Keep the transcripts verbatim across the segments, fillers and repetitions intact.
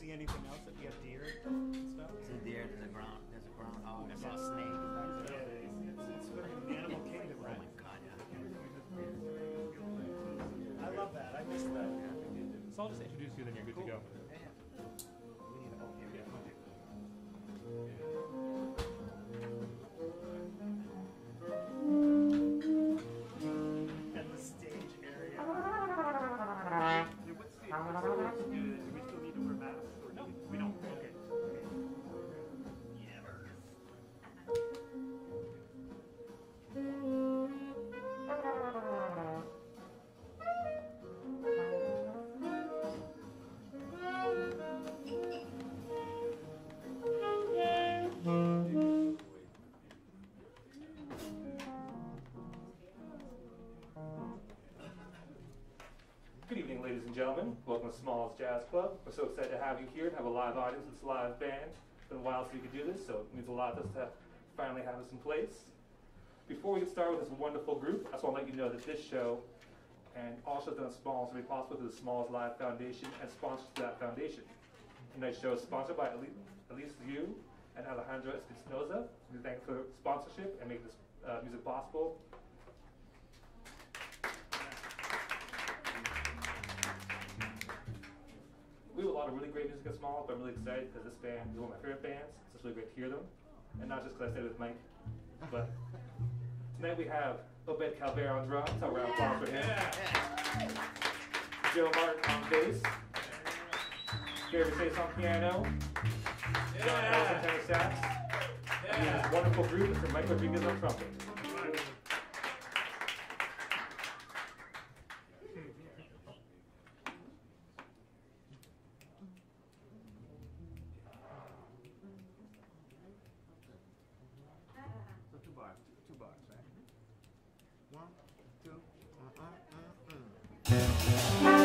see anything else? That we have deer and stuff? There's a deer, there's a ground, there's a groundhog, I saw a snake. Yeah, it's, it's fucking animal kingdom, right? Oh my god, yeah. I love that. I miss that. So I'll just introduce you, then you're good Cool. to go. We need a whole area. And the stage area. Yeah, what stage? What stage? Do, do we still need to wear masks? Or no, we don't. Okay. Okay. Yeah. Good evening, ladies and gentlemen. Welcome to Smalls Jazz Club. We're so excited to have you here and have a live audience with this live band. It's been a while since we could do this, so it means a lot to us to finally have this in place. Before we get started with this wonderful group, I just want to let you know that this show and all shows done at Smalls will be possible through the Smalls Live Foundation and sponsors to that foundation. Tonight's show is sponsored by Elise Yu and Alejandro Espinoza. We thank you for sponsorship and making this uh, music possible. We have a lot of really great music at Smalls, but I'm really excited because this band is one of my favorite bands. So it's really great to hear them. And not just because I stayed with Mike, but tonight we have Obed Calvert on drums. I'll round of applause for him. Yeah. Joe Martin on bass. Gary Chase on piano. John Harris on tenor sax. And this wonderful group, Mister Mike Rodriguez on trumpet. So two bars, two, two bars, right? One, two, uh, uh, uh, uh.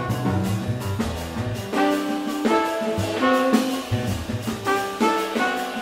Thank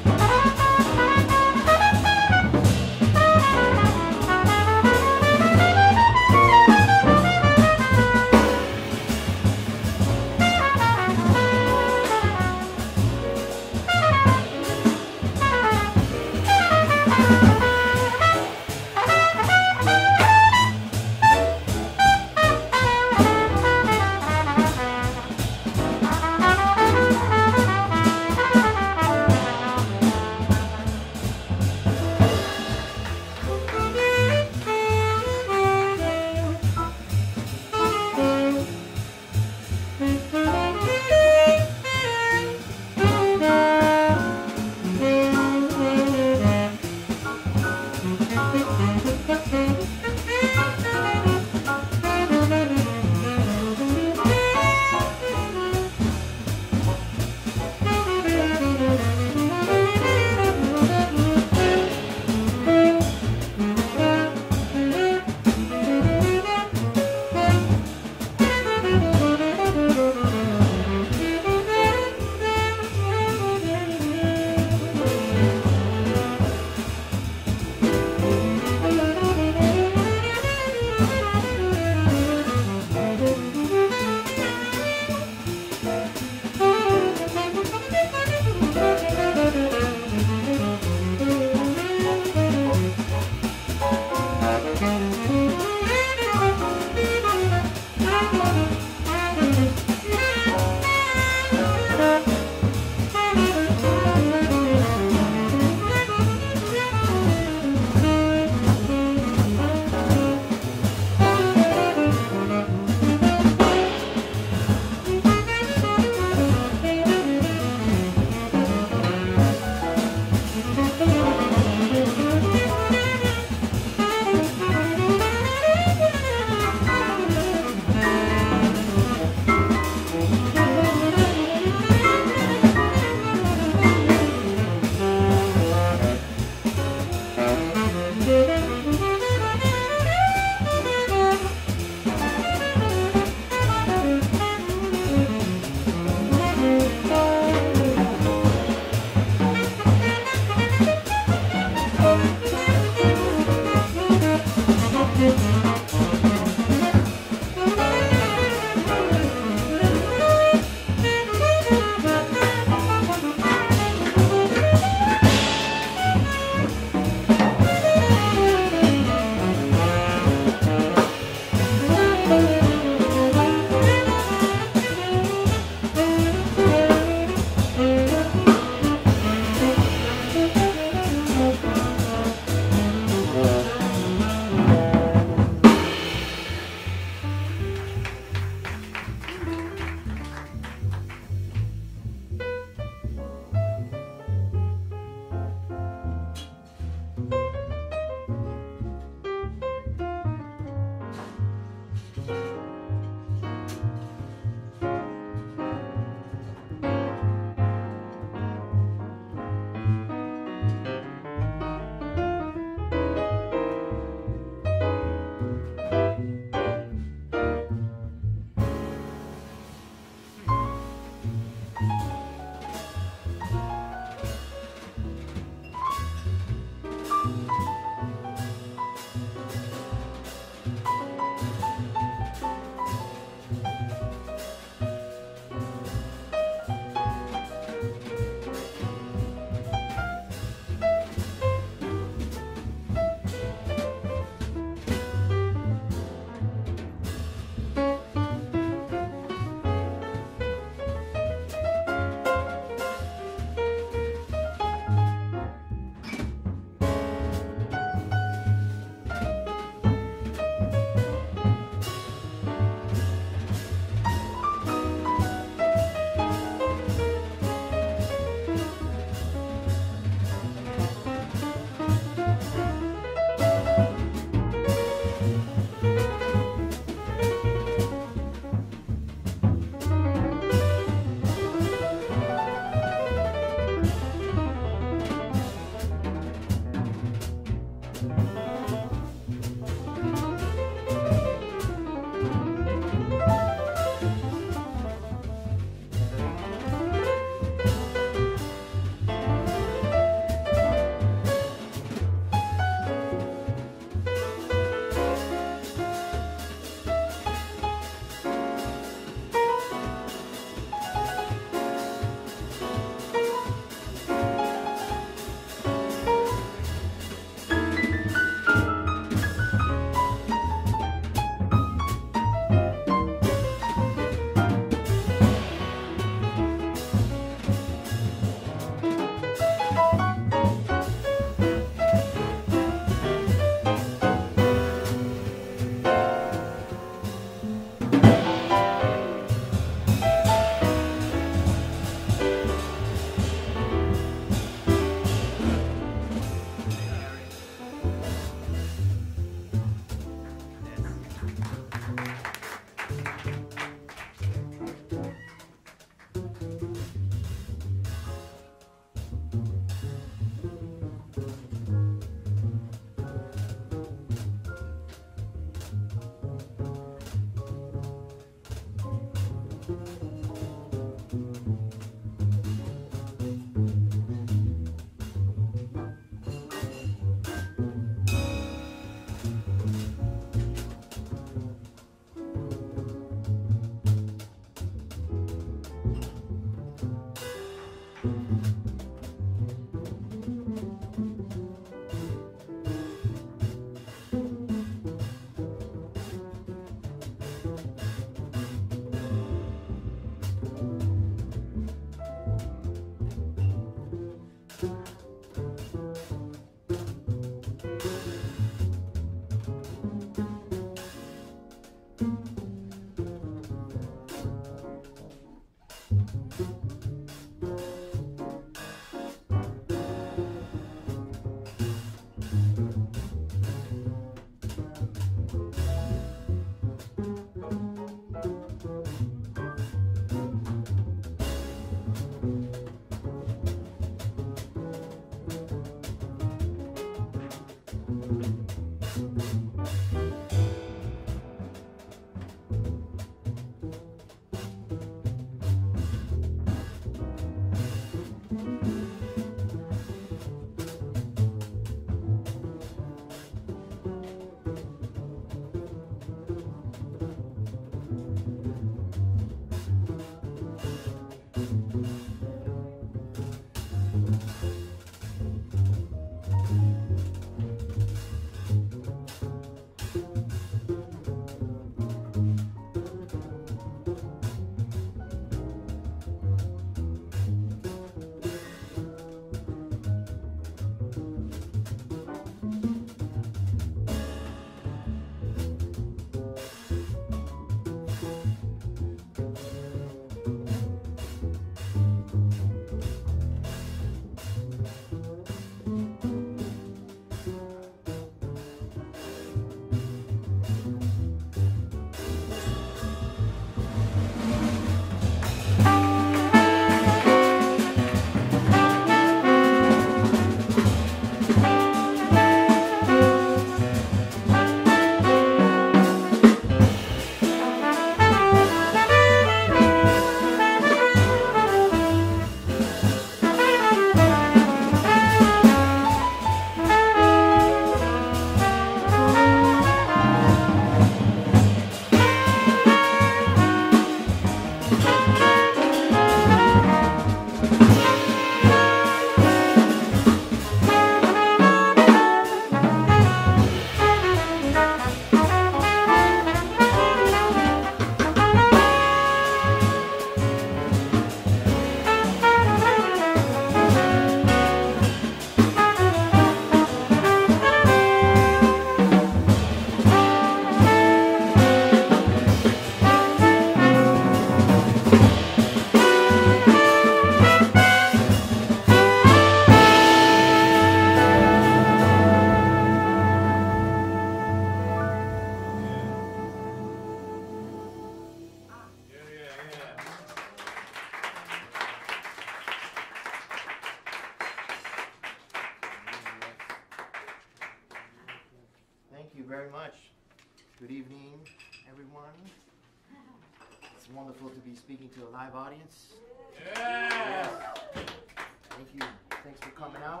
very much. Good evening, everyone. It's wonderful to be speaking to a live audience. Yes. Thank you. Thanks for coming out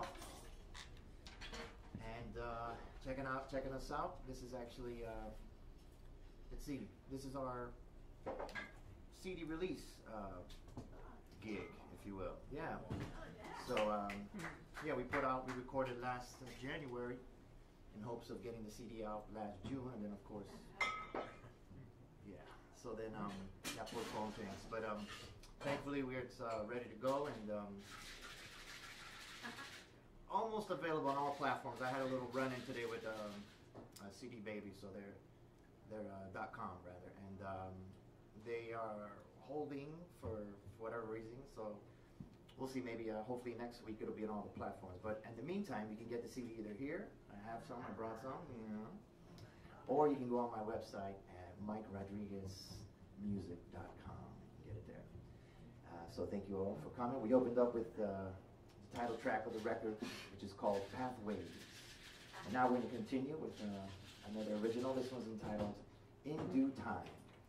and uh, checking out, checking us out. This is actually, uh, let's see, this is our C D release uh, gig, if you will. Yeah. So um, yeah, we put out, we recorded last uh, January in hopes of getting the C D out last June, and then of course, yeah. So then um, that postponed things, but um, thankfully we're it's uh, ready to go and um, almost available on all platforms. I had a little run-in today with um, uh, C D Baby, so they're they're uh, .com rather, and um, they are holding for, for whatever reason. So we'll see. Maybe uh, hopefully next week it'll be on all the platforms. But in the meantime, you can get the C D either here. I have some. I brought some. You know, or you can go on my website at mike rodriguez music dot com and get it there. Uh, so thank you all for coming. We opened up with uh, the title track of the record, which is called Pathways. And now we're going to continue with uh, another original. This one's entitled In Due Time.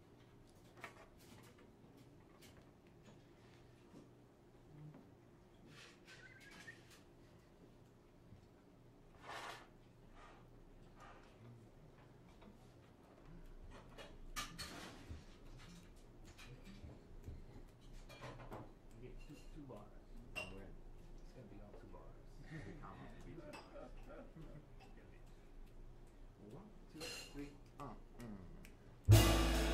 You get two, two bars. Oh, we're in. It's gonna be all two bars. One, two, three, uh, mm.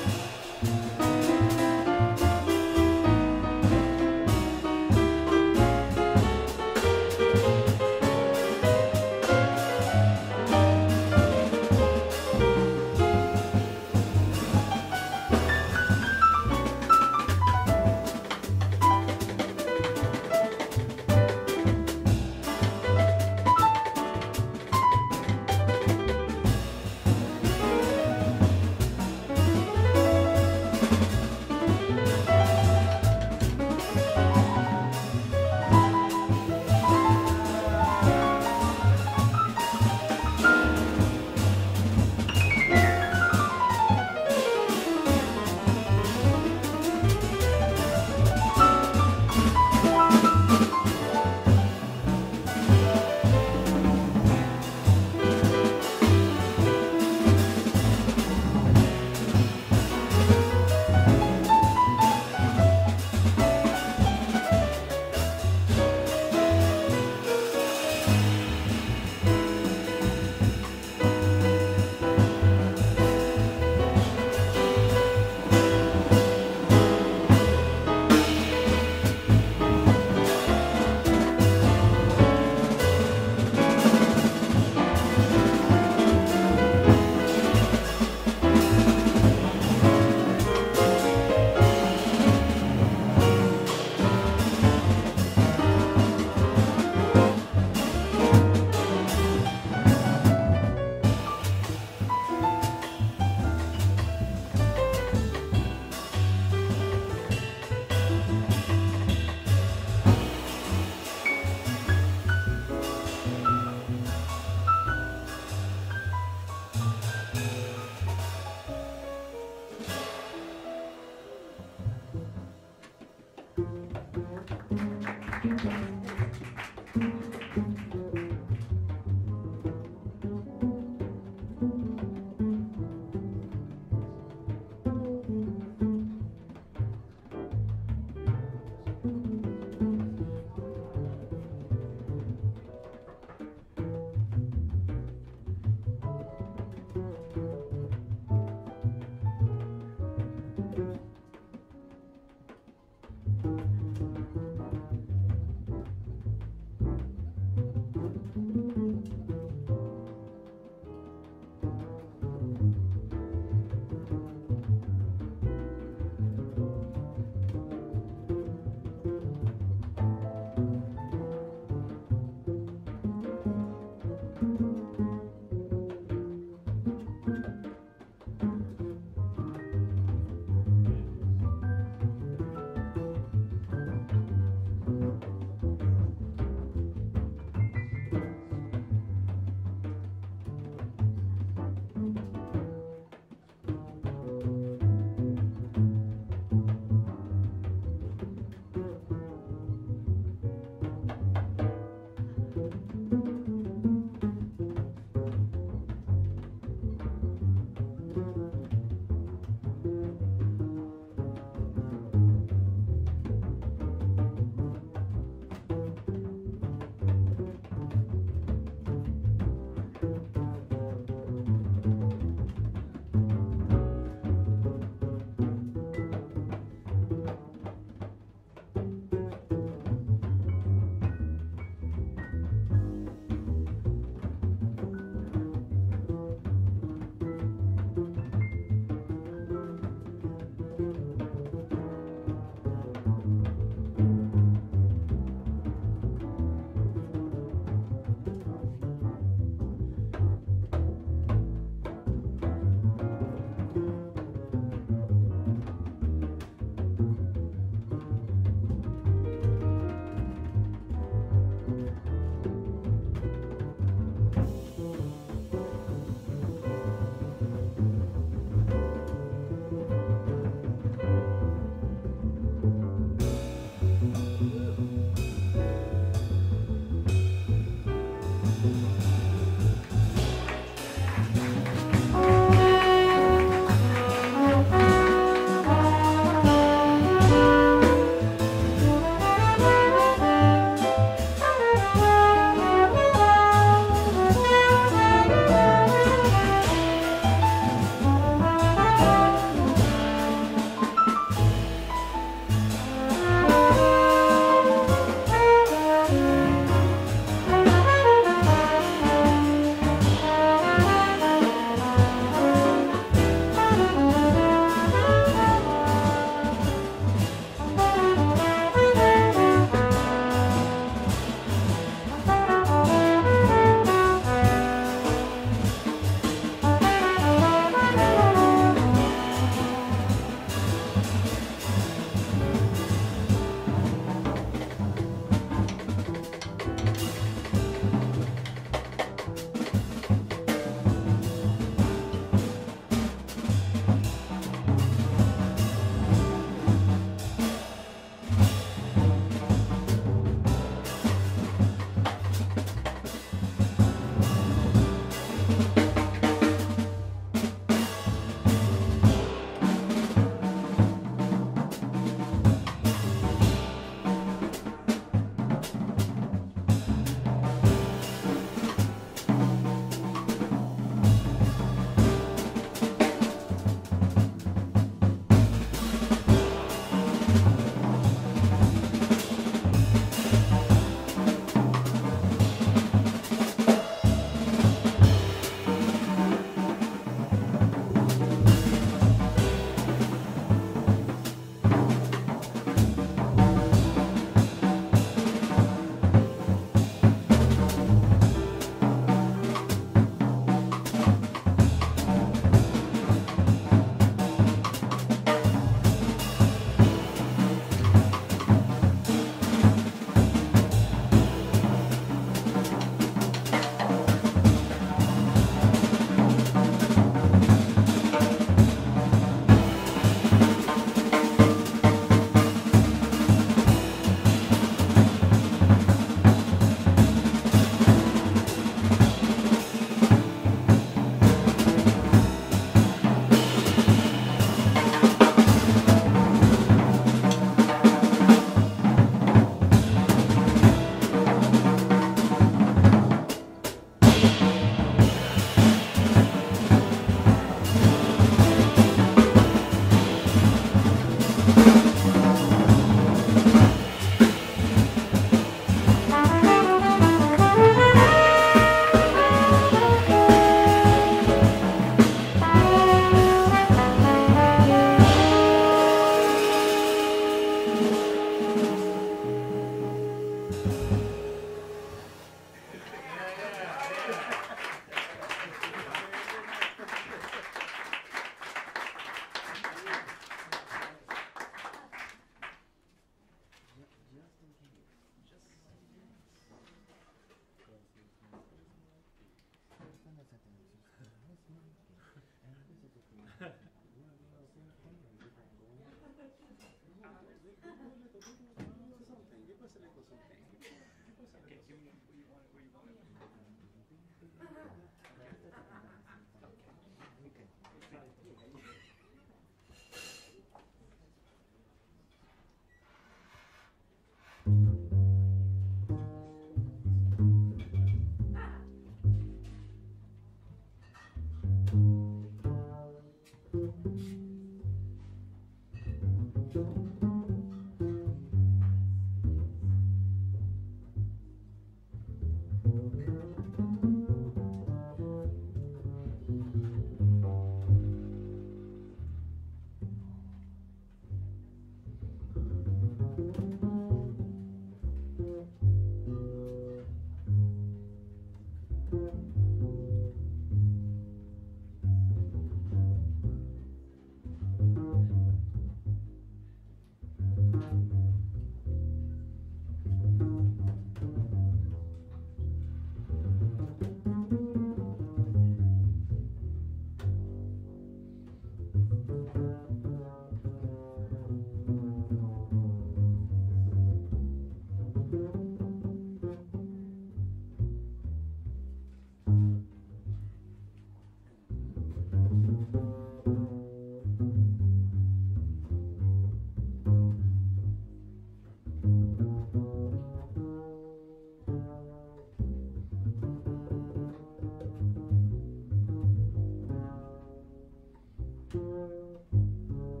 Thank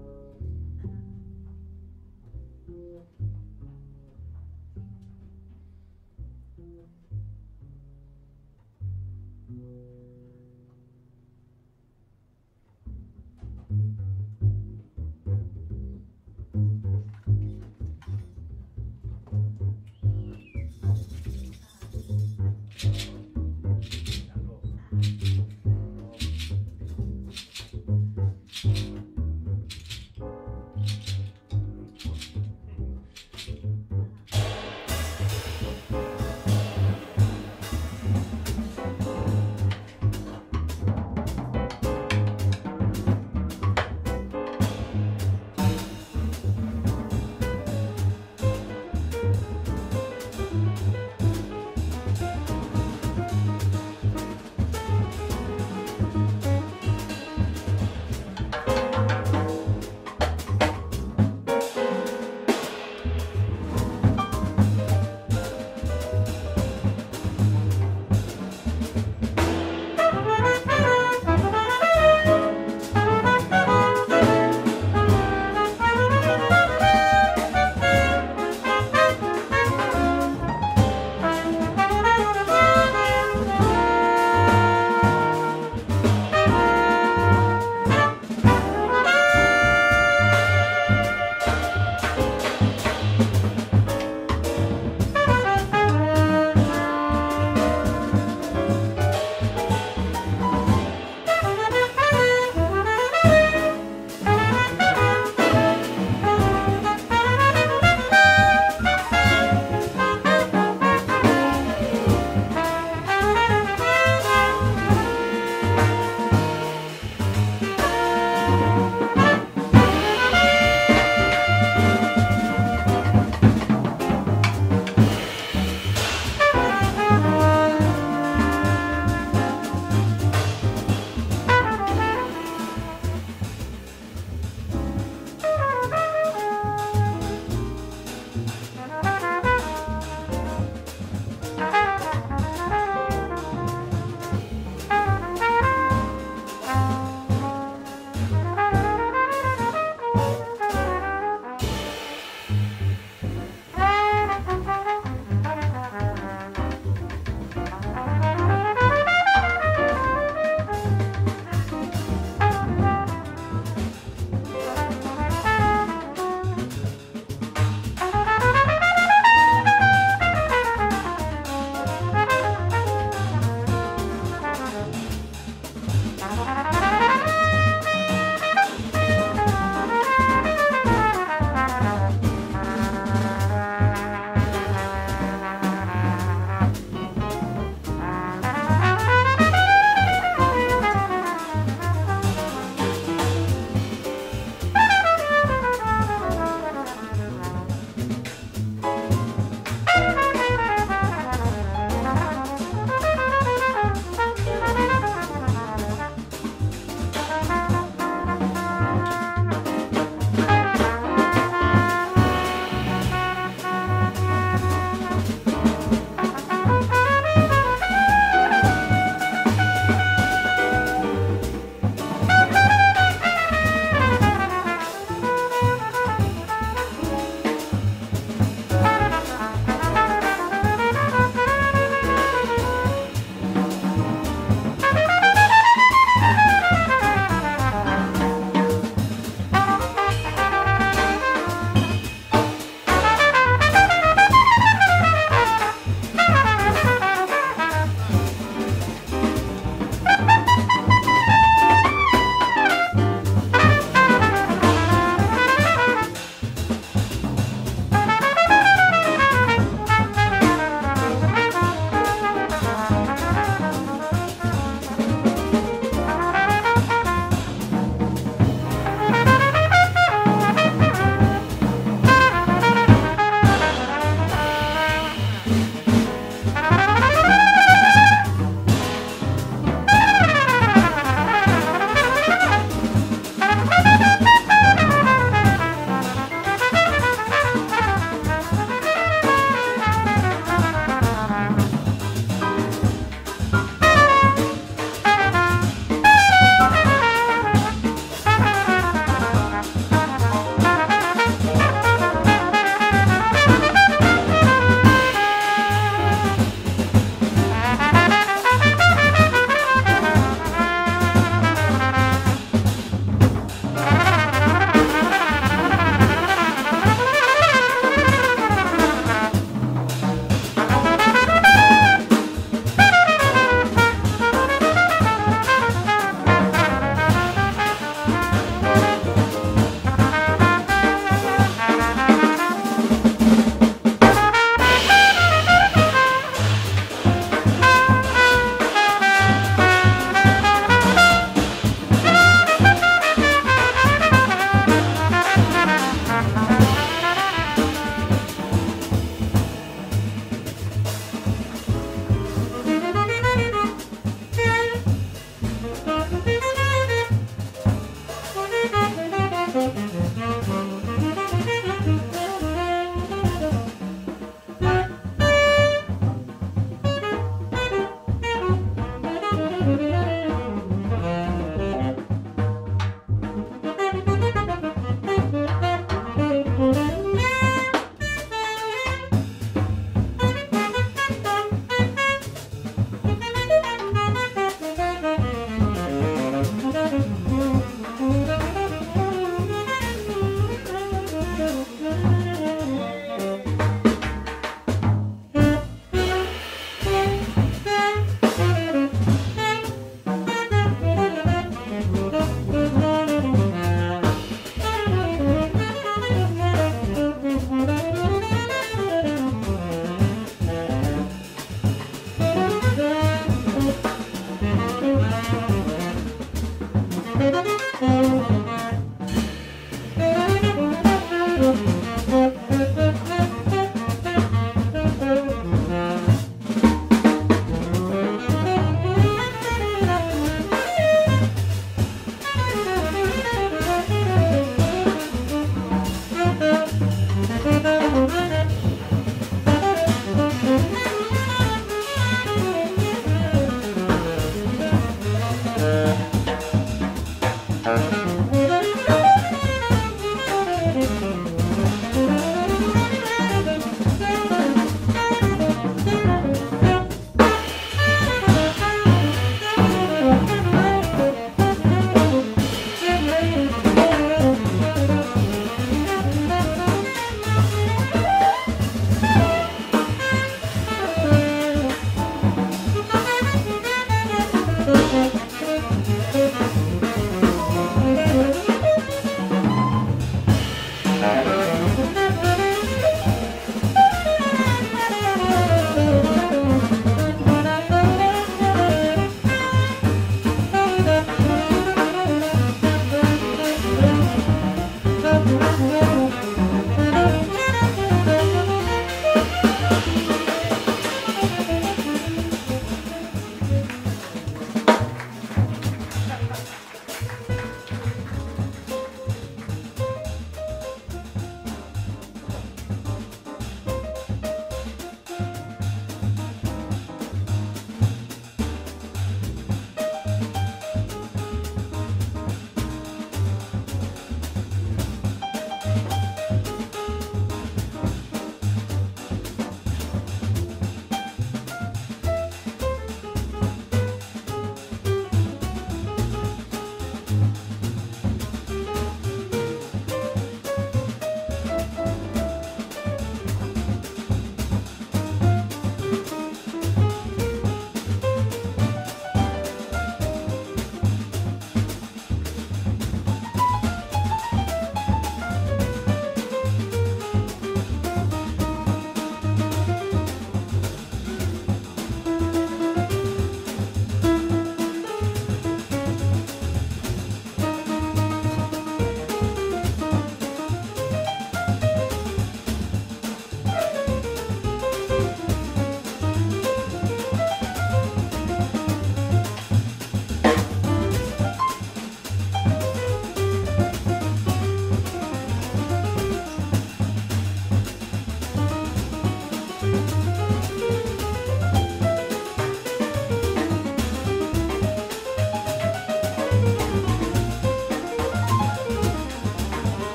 Thank you.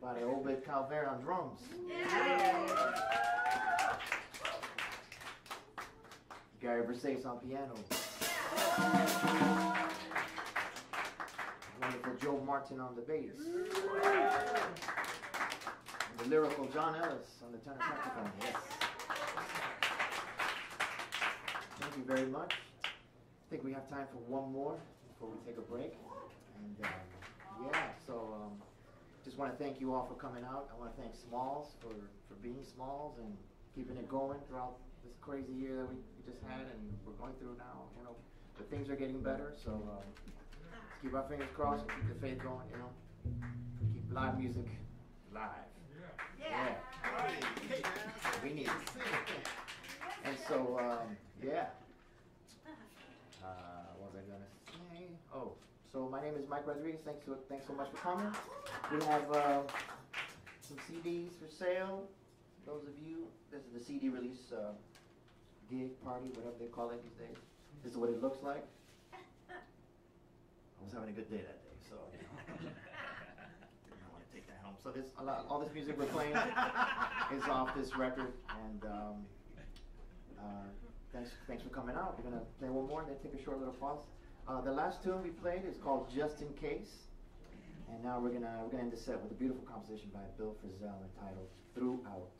by Obed Calvert on drums. Gary Versace on piano. Wonderful Joe Martin on the bass. And the lyrical John Ellis on the tenor saxophone. Yes. Thank you very much. I think we have time for one more before we take a break. And um, yeah, so um, just want to thank you all for coming out. I want to thank Smalls for, for being Smalls and keeping it going throughout this crazy year that we, we just had and we're going through now. You know, but things are getting better, so um, let's keep our fingers crossed and keep the faith going. You know, keep live music live. Yeah. Yeah. We need it. And so um, yeah. Uh, what was I gonna say? Oh, so my name is Mike Rodriguez. Thanks so thanks so much for coming. We have uh, some C Ds for sale. Those of you, this is the C D release uh, gig party, whatever they call it these days. This is what it looks like. I was having a good day that day, so you know, I want to take that home. So this, a lot, all this music we're playing is off this record, and um, uh, thanks, thanks for coming out. We're gonna play one more, and then take a short little pause. Uh, the last tune we played is called "Just in Case," and now we're gonna we're gonna end the set with a beautiful composition by Bill Frisell entitled "Throughout."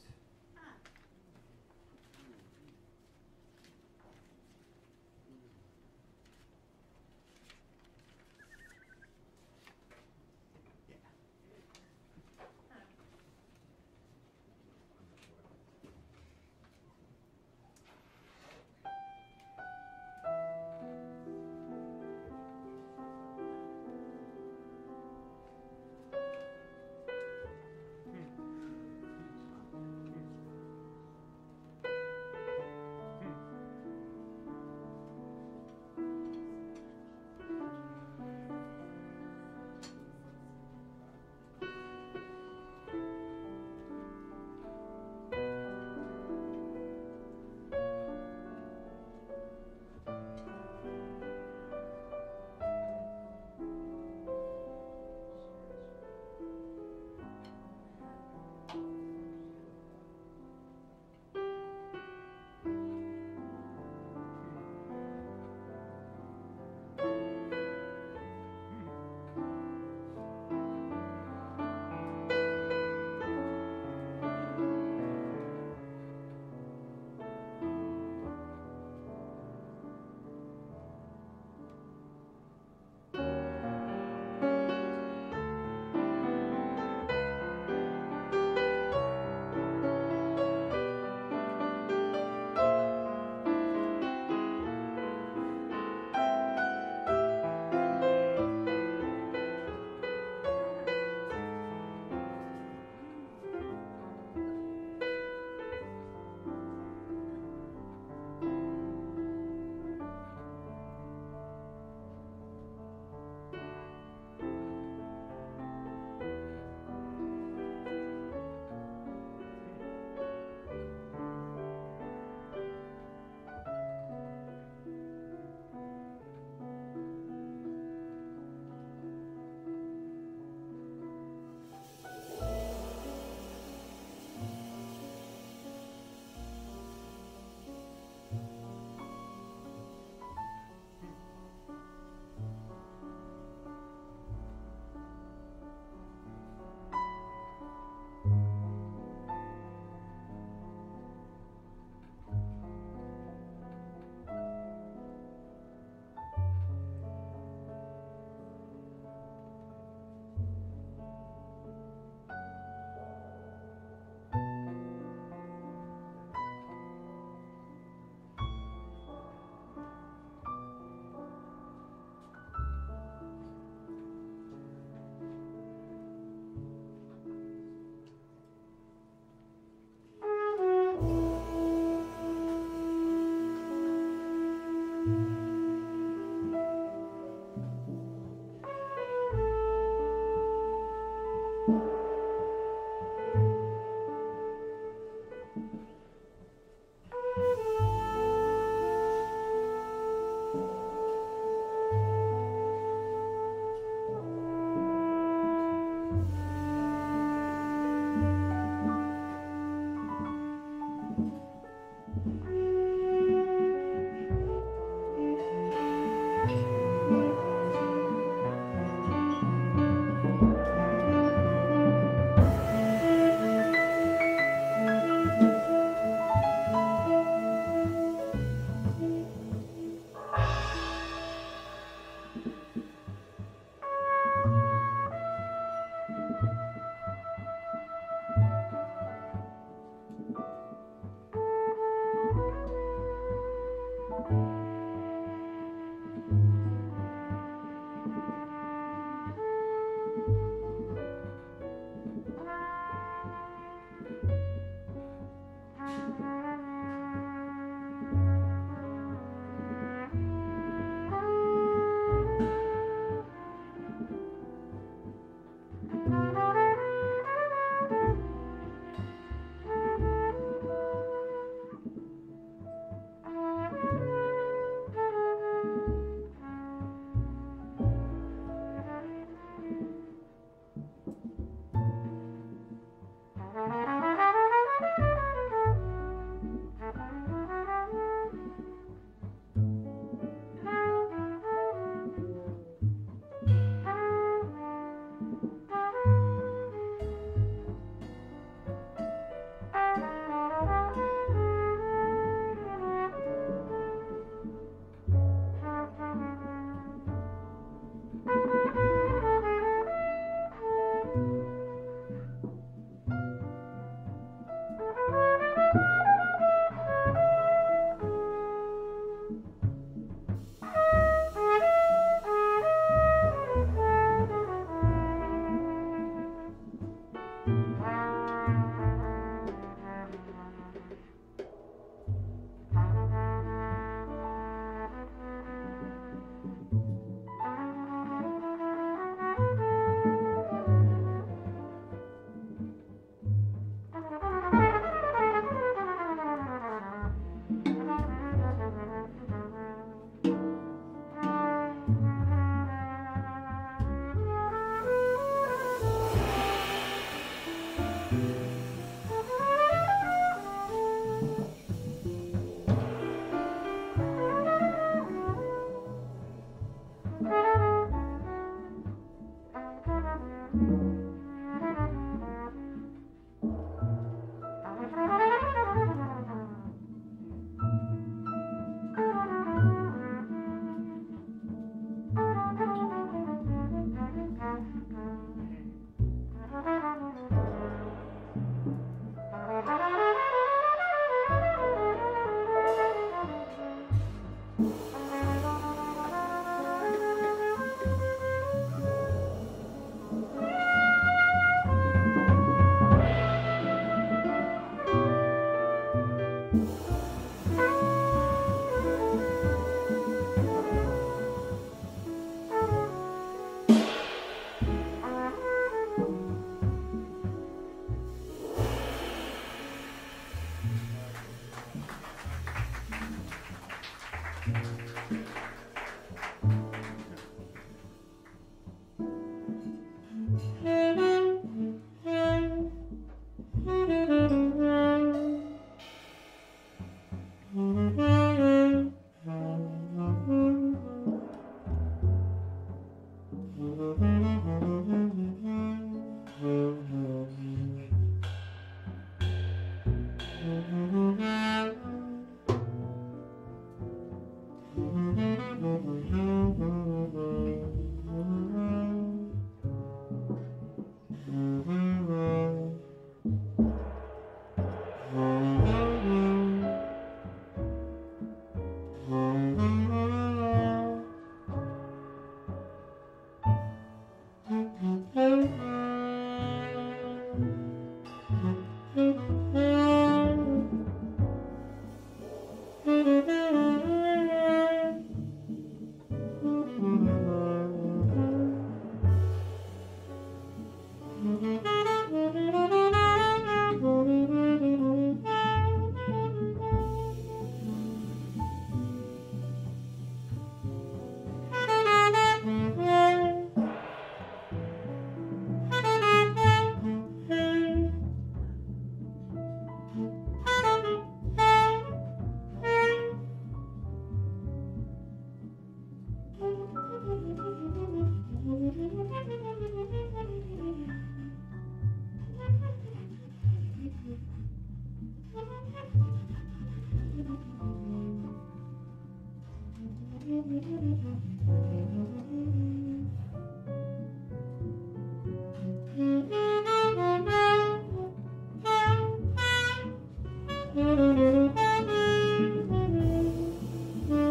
Thank you.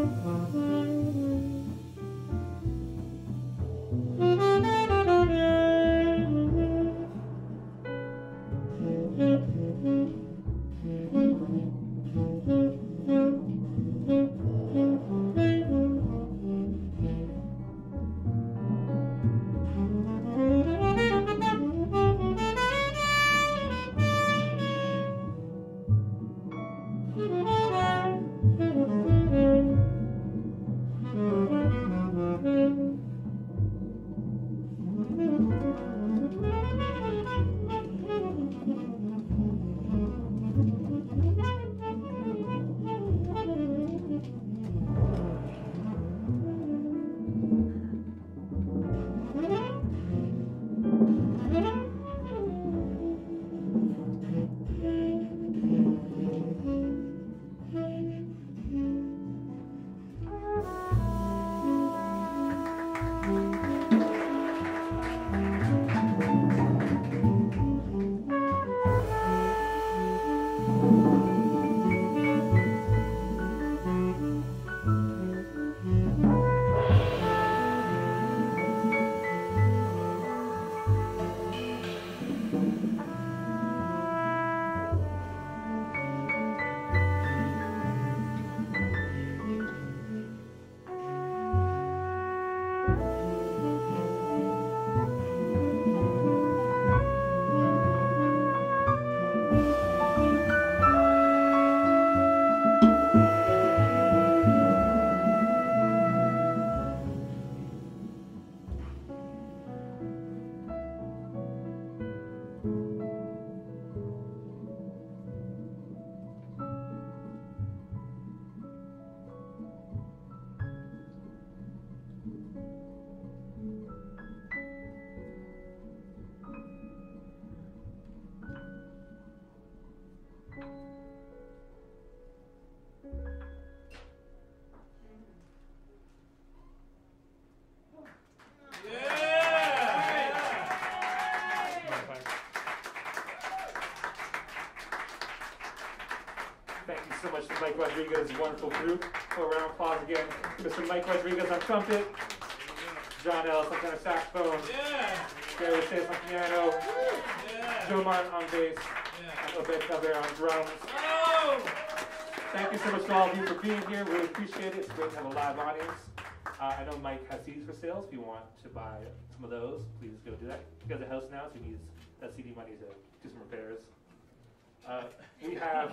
Rodriguez, wonderful group. So a round of applause again to Mister Mike Rodriguez on trumpet, John Ellis on tenor saxophone, Yeah. Gary Stace on piano, Yeah. Joe Martin on bass, Yeah. and Obed Calvert on drums. Oh! Thank you so much to all of you for being here. Really appreciate it. It's great to have a live audience. Uh, I know Mike has C Ds for sale. If you want to buy some of those, please go do that. He has a house now, so he needs that C D money to do some repairs. Uh, we have...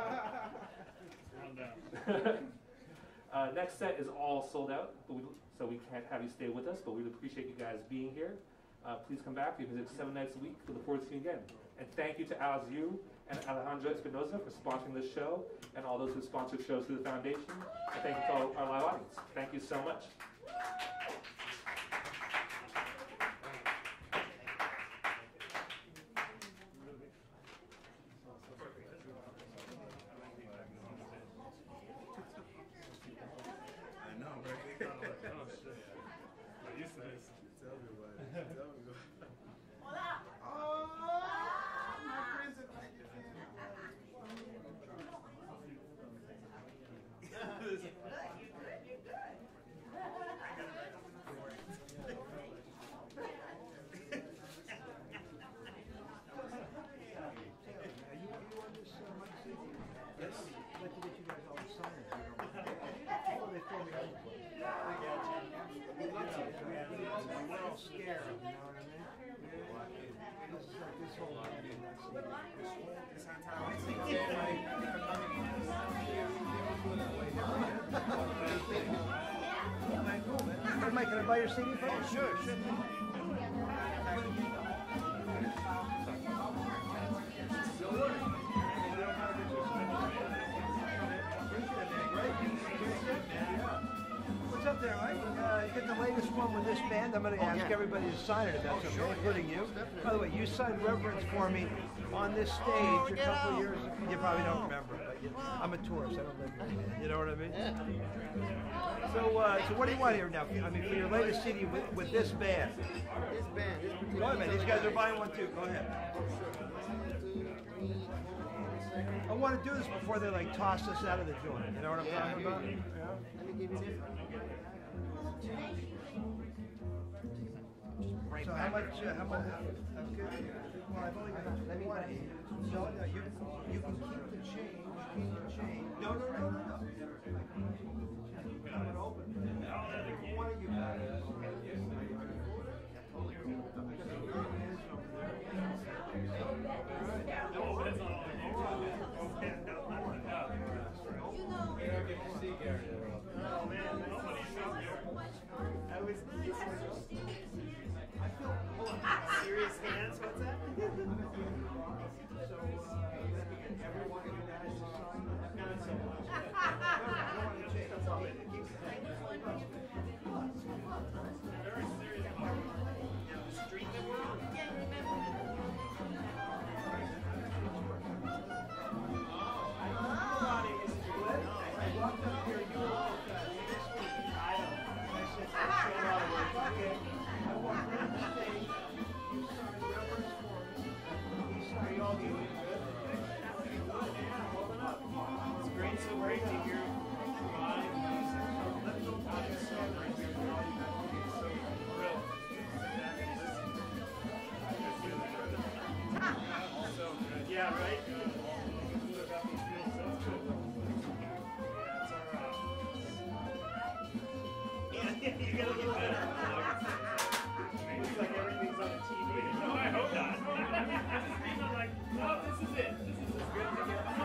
uh, next set is all sold out, but we, so we can't have you stay with us, but we really appreciate you guys being here. Uh, please come back. We visit seven nights a week. We look forward to seeing you again. And thank you to Alex Yu and Alejandro Espinoza for sponsoring this show, and all those who sponsored shows through the foundation. And thank you to all our live audience. Thank you so much. I know, right? Oh, shit. I used to this. Tell everybody. Tell everybody. Oh, my friends are like your Hey, Mike, can I buy your C D for you? Sure, sure. What's up there, Mike? Uh, get the latest one with this band. I'm going to ask yeah. everybody to sign it if that's okay, sure, including yeah, you. definitely. By the way, you signed Reverence for me on this stage Oh, a get couple out. of years ago. You probably don't remember, but you, I'm a tourist. I don't live here. You know what I mean? So, uh, so what do you want here now? I mean, for your latest C D with, with this band. This band, this particular Go ahead, man. These guys are buying one too. Go ahead. I want to do this before they like toss us out of the joint. You know what I'm Yeah, I talking hear about? you. Yeah. Let me give you this. So how much? Uh, how much? Okay. Well, I've only got twenty. So no, you you can keep the change. Keep the change. No, no, no, no, no. I'm gonna open it. One of you guys. Oh man, nobody's up here. That was nice. I feel, hold on, serious hands, what's that? So uh, everyone of you guys to sign. Not so much. I don't want to change. That's all it is. Very serious part. Now, the street that we're on. It's great, so great to hear live music. Let's go talk to some right here. It's so thrilled to sit back and listen. So good. Yeah, right? Uh, about these feels so good. Yeah, it's all right. Yeah, you gotta get better. Looks like everything's on the T V. No, I hope not. People are like, no, this is it. This is as good as it gets.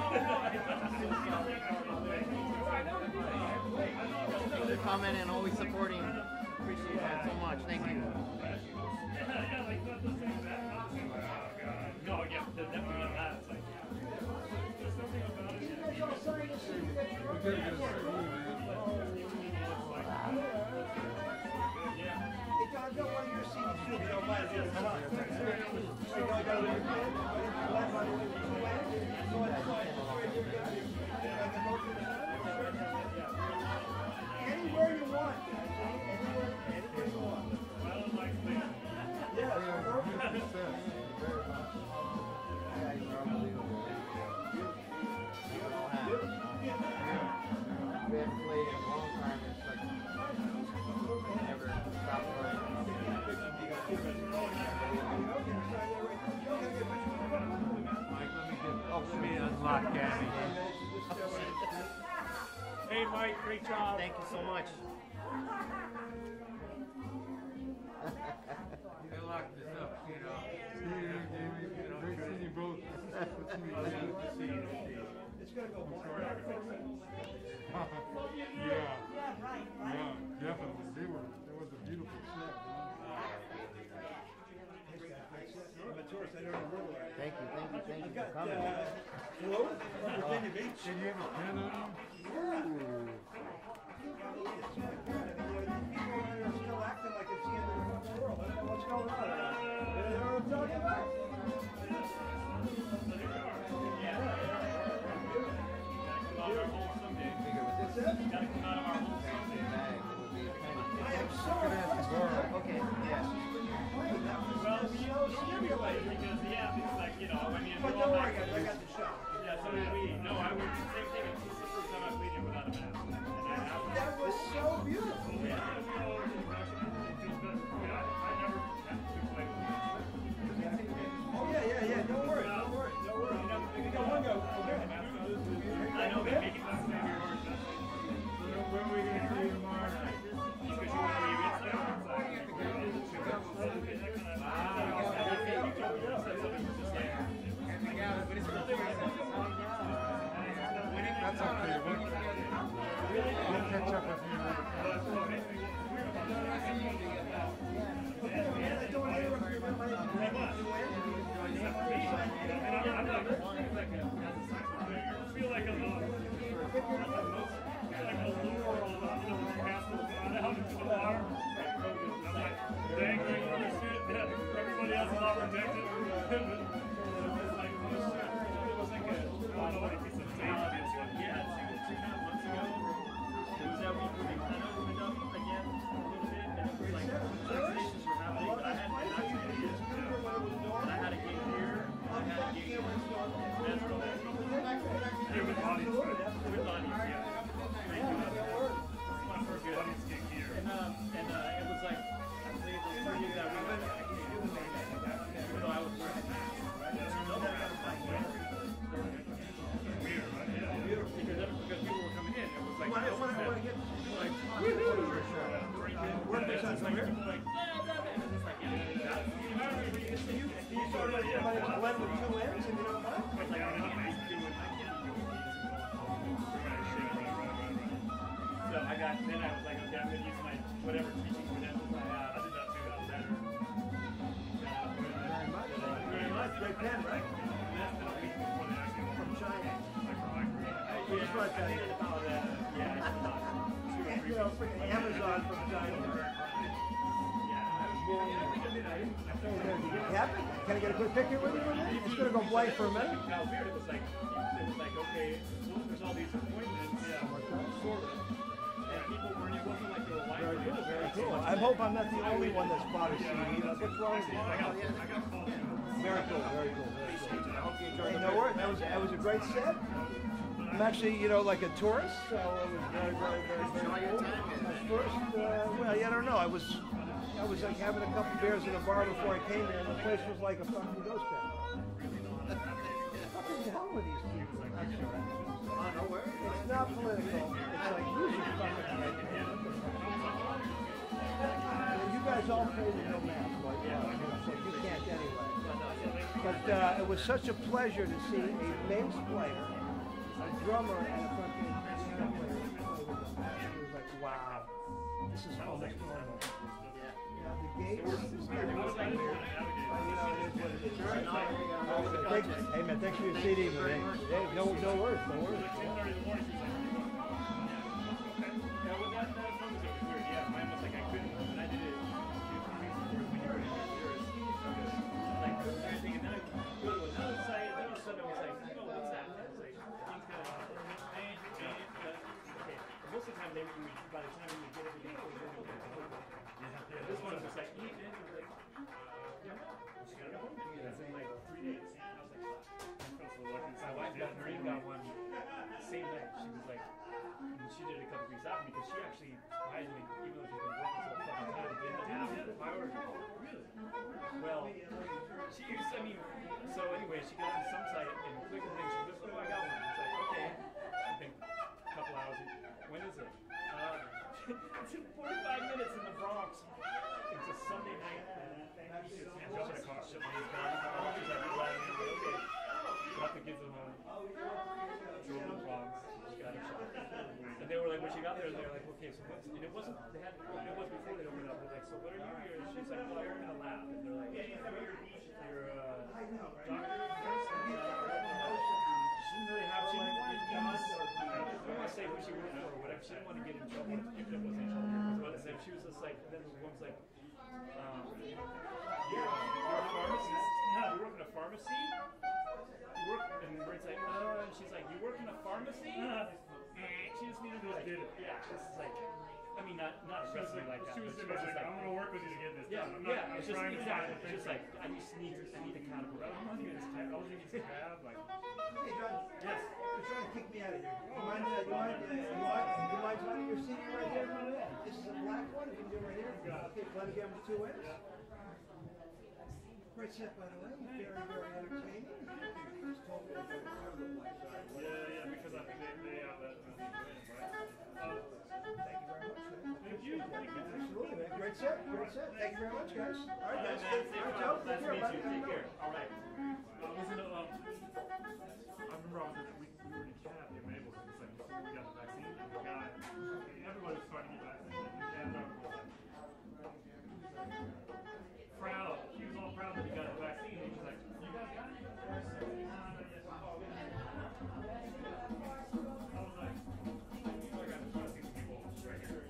They're commenting and always supporting. Appreciate that so much. Thank you. Yeah, like the thing that. Oh, God. No, yeah, they're definitely not that. It's like, there's something about it. Yeah. Hey, John, I've got one of your C Ds too. If you don't mind, come on. Hey, y'all got a little bit? Go ahead. Anywhere you want. Anywhere, anywhere you want. I don't like things. Yeah, perfect. You don't have. long time. It's like never stopped playing. Oh, let me unlock Gabby. Hey, Mike, great job. Thank you so much. They locked this up, you know. See you, Jamie. Great seeing you both. It's gonna go more. Yeah. Yeah, definitely. They were, it was a beautiful set. I'm a tourist, I don't know where we're at. Thank you, thank you, thank you I've for got, coming. uh, hello, from Virginia Beach. Did you have a pen on you? Yeah. People are still acting like it's the end of the fucking world. I don't know what's going on. You know what I'm talking about? What's that? I am so impressed. Okay, yeah. Well, we stimulate because yeah, it's like you know, I mean, But we're all don't worry, back- guys, I got the shot. Yeah, so did we. No, I would same thing. It's the first time I've played it without a mask. And I, I was, That was so beautiful. yeah, you know, it feels good. I mean, I, I never had to play with masks. Oh, yeah, yeah, yeah. Don't worry, don't worry, don't worry. You got one guy over there. I know they make it sound like you're hard. Where are we going to see you tomorrow night? Because you want to be inside or That's okay. We'll, we'll catch up with you later. feel like a, uh, like a lure on the, you know, the castle out into the water. I'm like, dangling from the shit. Everybody else is all protected. It was like, oh shit. It was like a, I don't know what a piece of tape. Yeah, two, two and a half months ago. It was that week when they kind of opened up again a little bit. And it was like, vaccinations were happening, but I had an accident here. And I had a gate here. I had a gate here. That's what I yeah, with audience, right? With audience, yeah. Thank you. It's my first audience gig here. And, um, and uh, it was like, I played the three years that week. I can't do the thing even though I was wearing a mask. No, I was like, weird, right? Yeah. Because, because people were coming in. It was like, I want to get like, Work this on somewhere. like, You sort of somebody to blend with two ends and you don't mind? it's like, I don't know, I used to do it. So I got, then I was like, okay, I'm going to use my whatever teaching credentials I have. I did that too, that was better. Very much. Very much. Great pen, right? From China. Yeah, Just like that. I did about, uh, yeah, I did about two or three You know, freaking Amazon from China. You happy? Can I get a quick picture with you? It's gonna go blank for a minute. Now weird, it was like, it was like, okay, well, there's all these appointments, yeah, sort of. And people weren't, it wasn't like they were Very live. cool, very cool. I hope I'm not the only one that's bought a C D. What's wrong with you? I got, I got called. Very cool, very cool, very cool. Hey, no worries. That was that was a great set. I'm actually, you know, like a tourist, so it was very, very, very, very cool. My first, uh, well, yeah, I don't know. I was, I was like having a couple beers in a bar before I came here, and the place was like a fucking ghost town. What the hell with these people? It's not political. It's like music fucking right there. Well, you guys all played with no mask, like, uh, you know, so you can't anyway. But uh, it was such a pleasure to see a bass player, a drummer, and a fucking piano player play with no mask. It was like, wow, this is almost normal. You know, the gates, this is kind of like, you know, it is what it is. Thank, hey man, thanks for your C D, man. Hey, no, no worries, no worries. Most of the time, they would, by the time we get everything, this one was like, She got it. Yeah, it's in like three days. I was like, wow. I felt so lucky. My wife got Noreen got one same night. She was like, and she did it a couple weeks after because she actually surprisingly, even though she's been working so fucking time, didn't have the priority. Really? Well, she used. I mean, so anyway, she got on some site and clicked the thing. She goes, oh, I got one. It's like, okay. I think a couple hours. When is it? Uh, it's in forty-five minutes in the Bronx. It's a Sunday night. She just can't jump in a car. She's like, she's like, driving in. Okay. Got the kids at home. Drove to the Bronx. She got her shot. And they were like, when she got there, they were like, okay, so what's, and it wasn't, they had, it was before they opened up. They're like, so what are you here? And she's like, well, you're in a lab. And they're like, you're a doctor, nurse? And, uh, she didn't really have, she didn't want to, I don't want to say who she worked for or whatever. She didn't want to get in trouble if it wasn't in trouble. But then she was just like, then the woman's like, um, you're, you're a pharmacist? Yeah, you work in a pharmacy? You work, and Britt's like, uh, and she's like, you work in a pharmacy? She just needed to like, yeah, this is like, I mean, not not aggressively like that. She was but just like, like, I'm gonna work with you to get this yeah, done. I'm not, yeah, I'm it's just trying to exactly, find it's just like, I just need, I need accountable. I wasn't getting this cab. I wasn't getting this cab. Like, Hey, John. yes. You're trying to kick me out of here. You mind, uh, you mind, uh, you mind, you mind joining your C D right here? This is a black one. You can do it right here. Okay, let me get them two ends. Great set, by the way. Very, very entertaining. Just told me that you were Yeah, yeah, because I think they, they have that. Uh, uh, Thank you very much, man. thank you. Thank you. Absolutely, man. Great set. Great set. Thank you very much, guys. All right, guys. Nice All right, Joe. Take care, buddy. Take care. All right. Uh, listen, um, I remember I was in, we, we were in a cab in Mabel, it's like before we got the vaccine, and the guy, everybody was starting to get vaccinated, and the cab driver was like, proud, he was all proud that he got the vaccine, and he was like, you guys got it? I was like, I got to trust these people right here.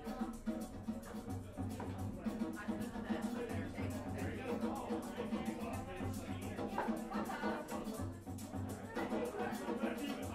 There you go.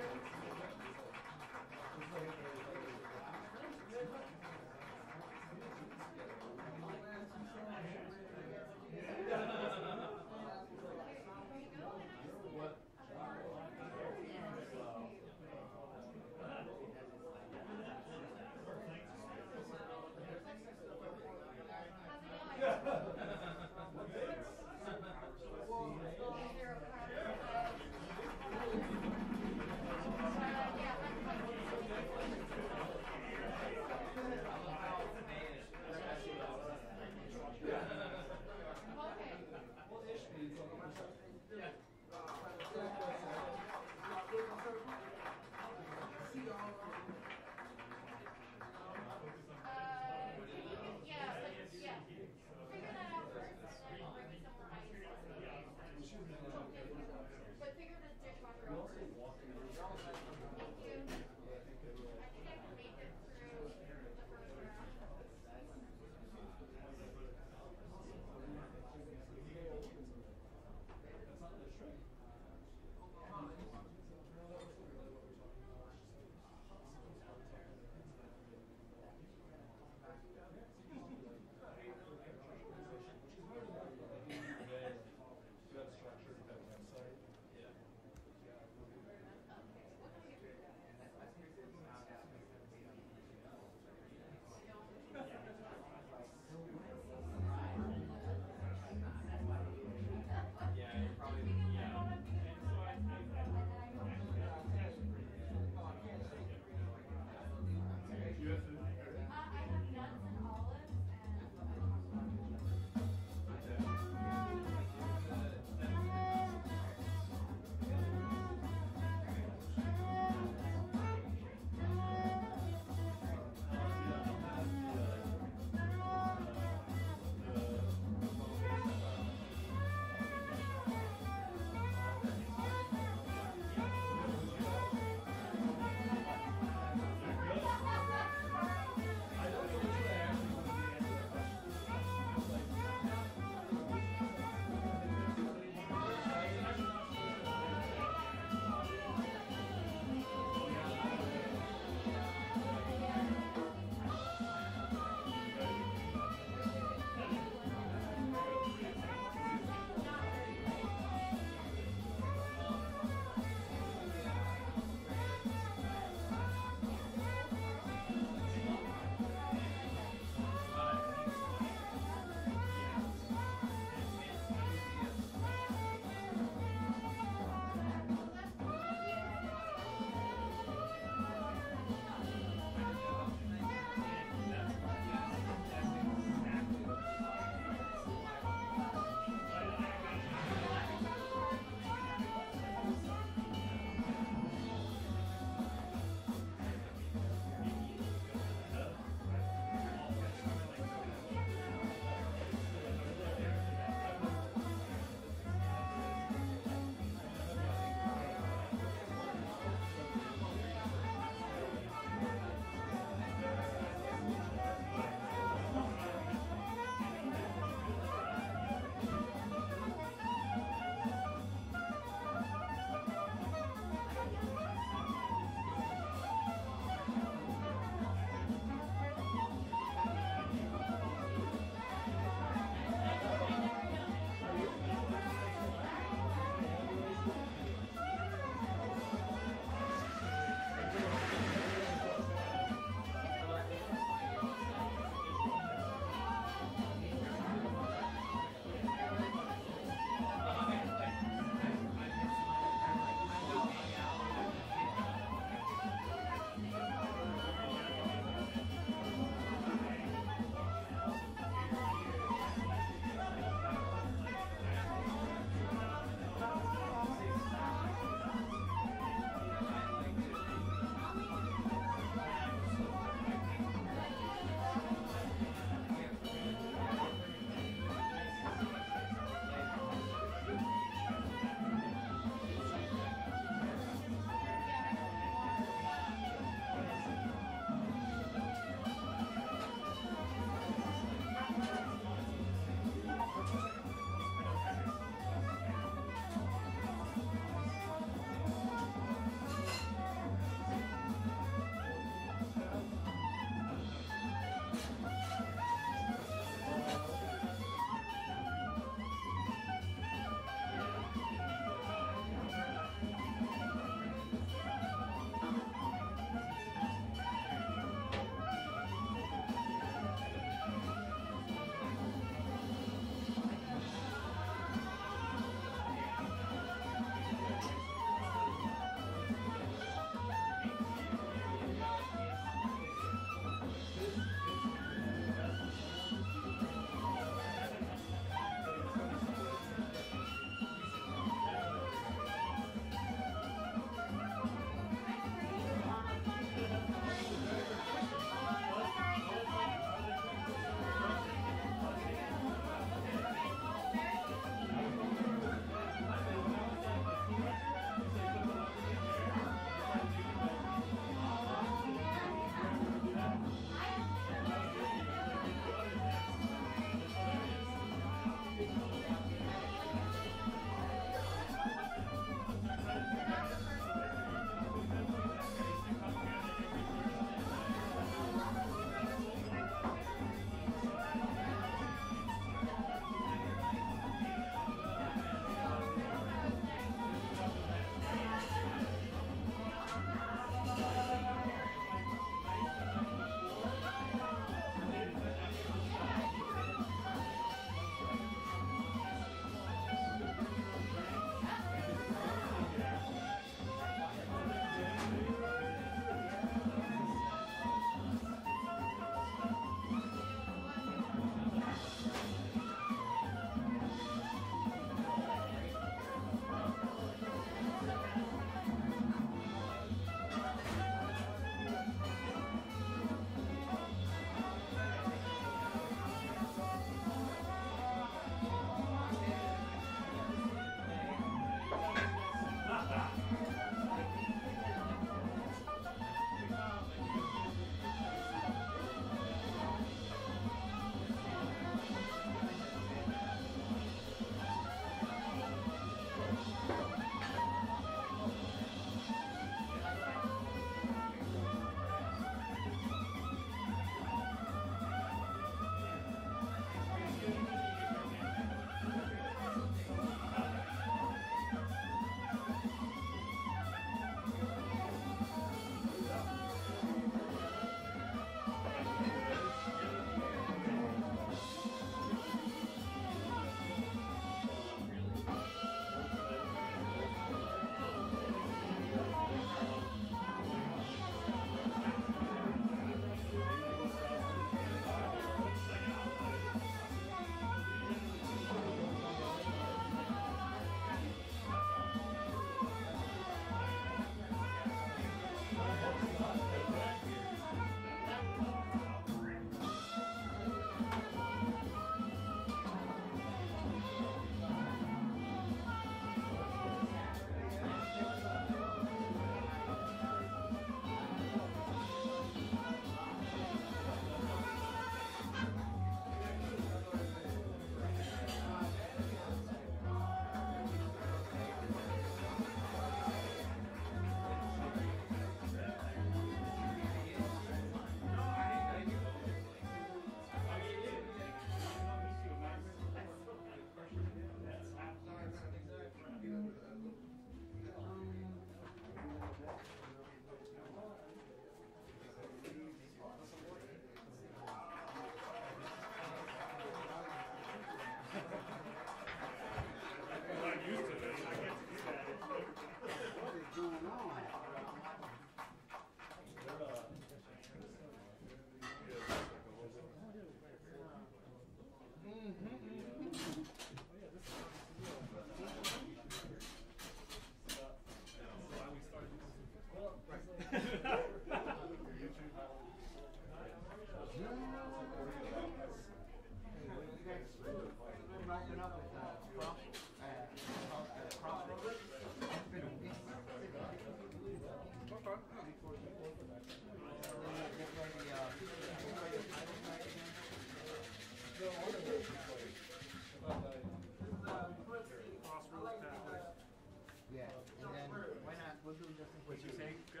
What you say? Uh,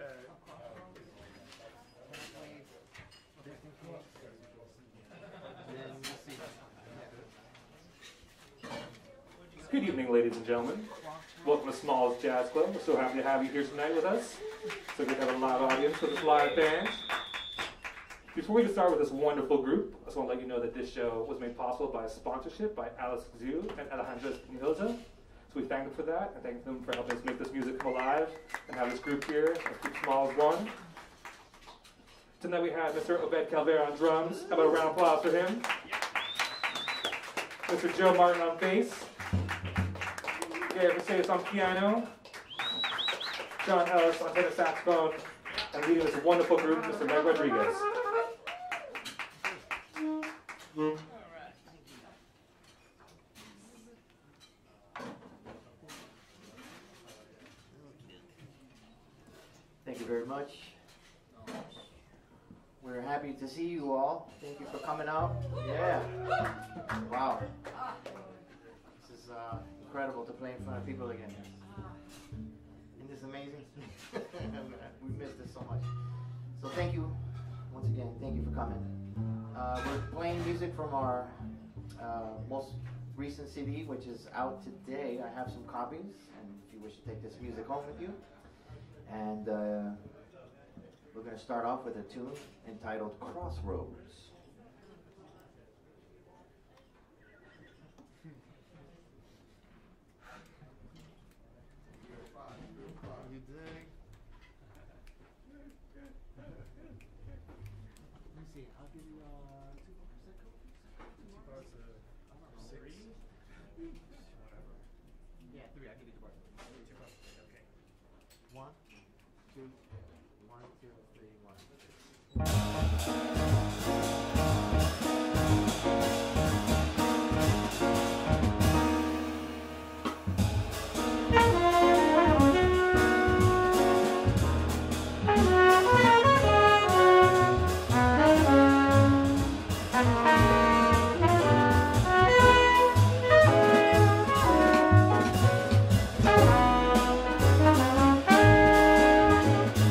Good evening, ladies and gentlemen. Welcome to Smalls Jazz Club. We're so happy to have you here tonight with us. So good to have a live audience with this live band. Before we get started with this wonderful group, I just want to let you know that this show was made possible by a sponsorship by Alex Xu and Alejandro Espinoza. So we thank them for that, and thank them for helping us make this music come alive and have this group here and keep Smalls going. Tonight we have Mister Obed Calvera on drums. How about a round of applause for him? Mister Joe Martin on bass. Gary Mercedes on piano. John Ellis on tenor saxophone. And leading this wonderful group, Mister Meg Rodriguez. Thank you very much. We're happy to see you all. Thank you for coming out. Yeah. Wow. This is uh, incredible to play in front of people again. Isn't this amazing? We missed this so much. So thank you once again. Thank you for coming. Uh, we're playing music from our uh, most recent C D, which is out today. I have some copies, and if you wish to take this music home with you. And uh, we're going to start off with a tune entitled Crossroads. You dig? Let me see. I'll give you uh, two bars. Two bars. Six. Whatever. Yeah, three. I'll give you two bars. Two bars. Okay. One, two, one, two, three, one. Thank you.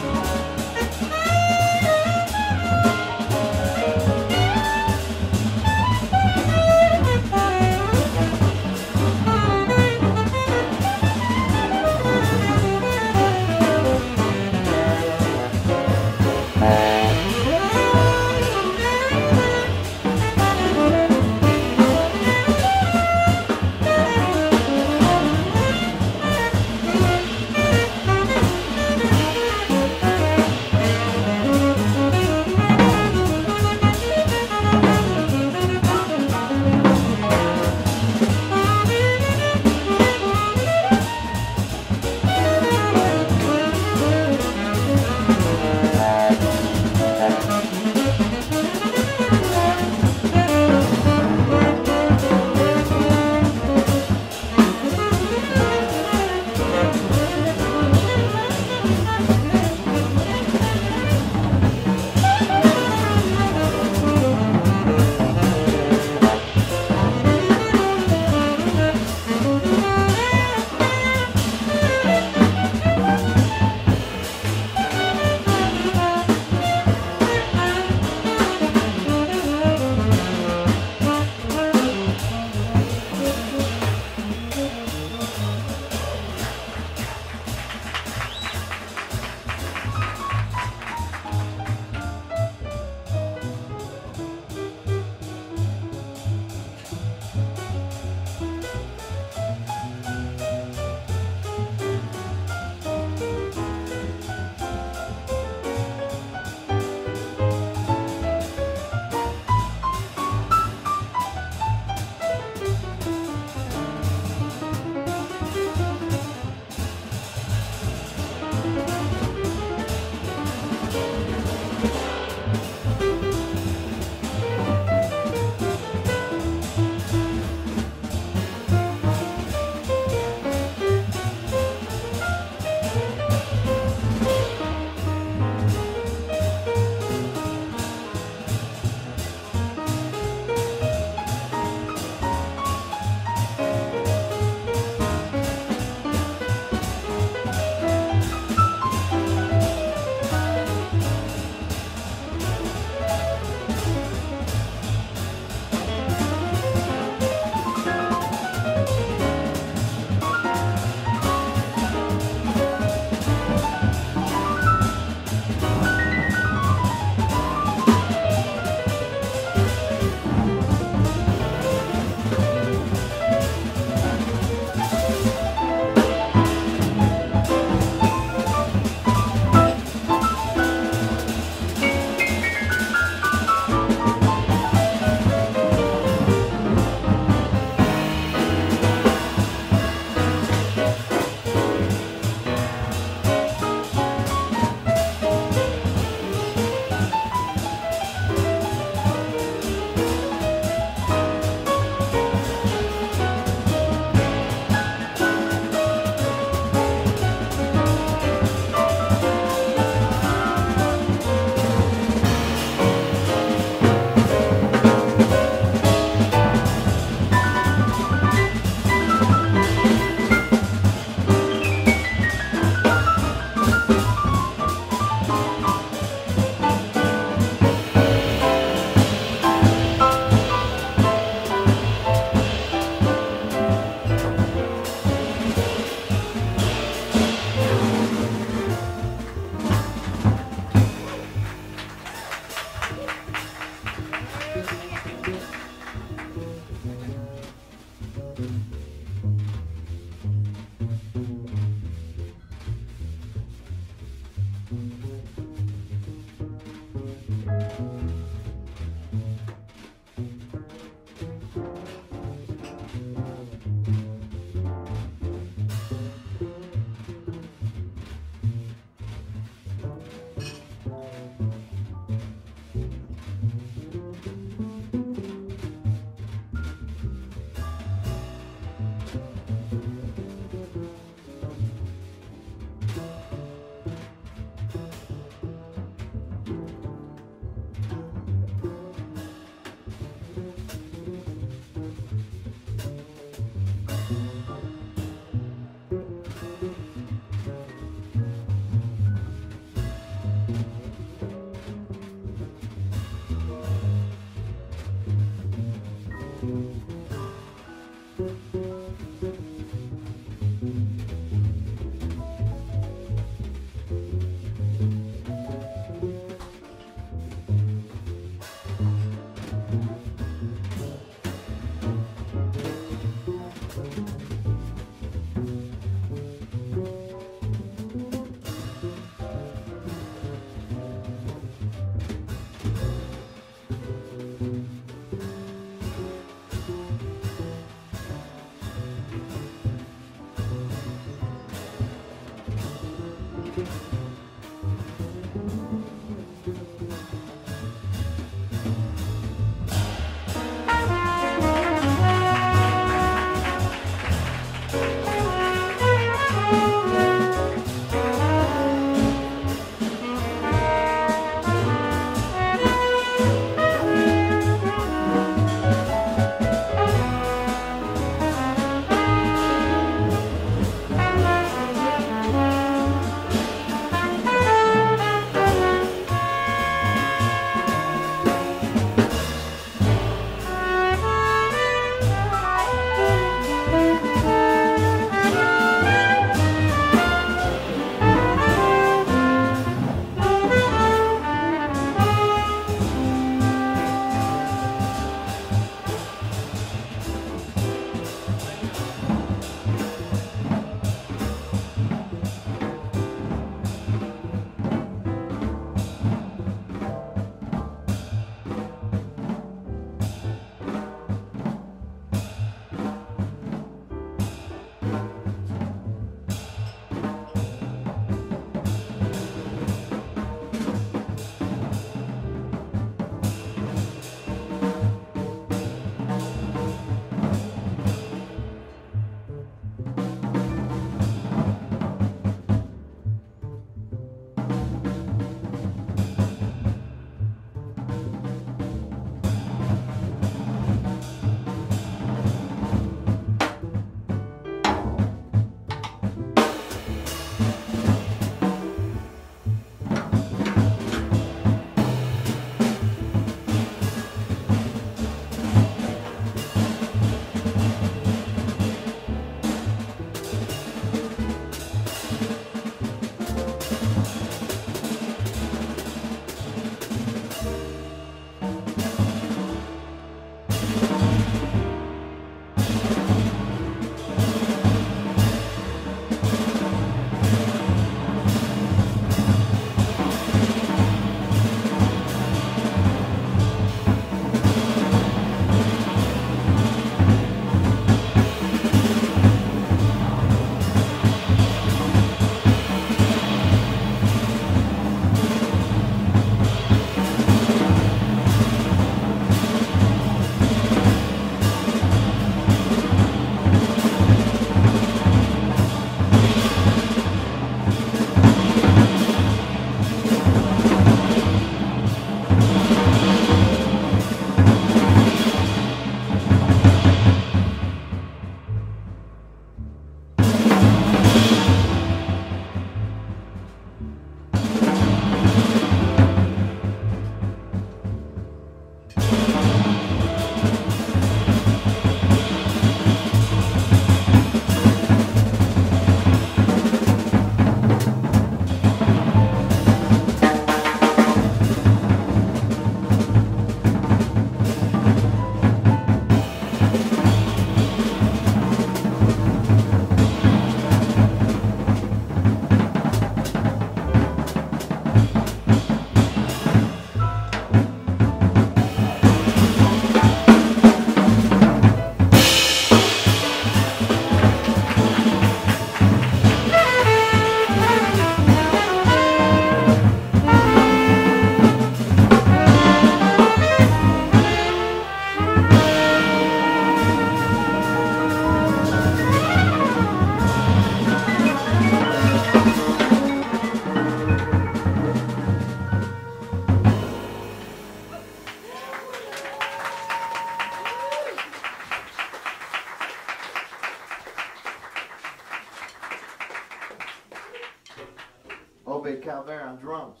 Obed Calvert on drums.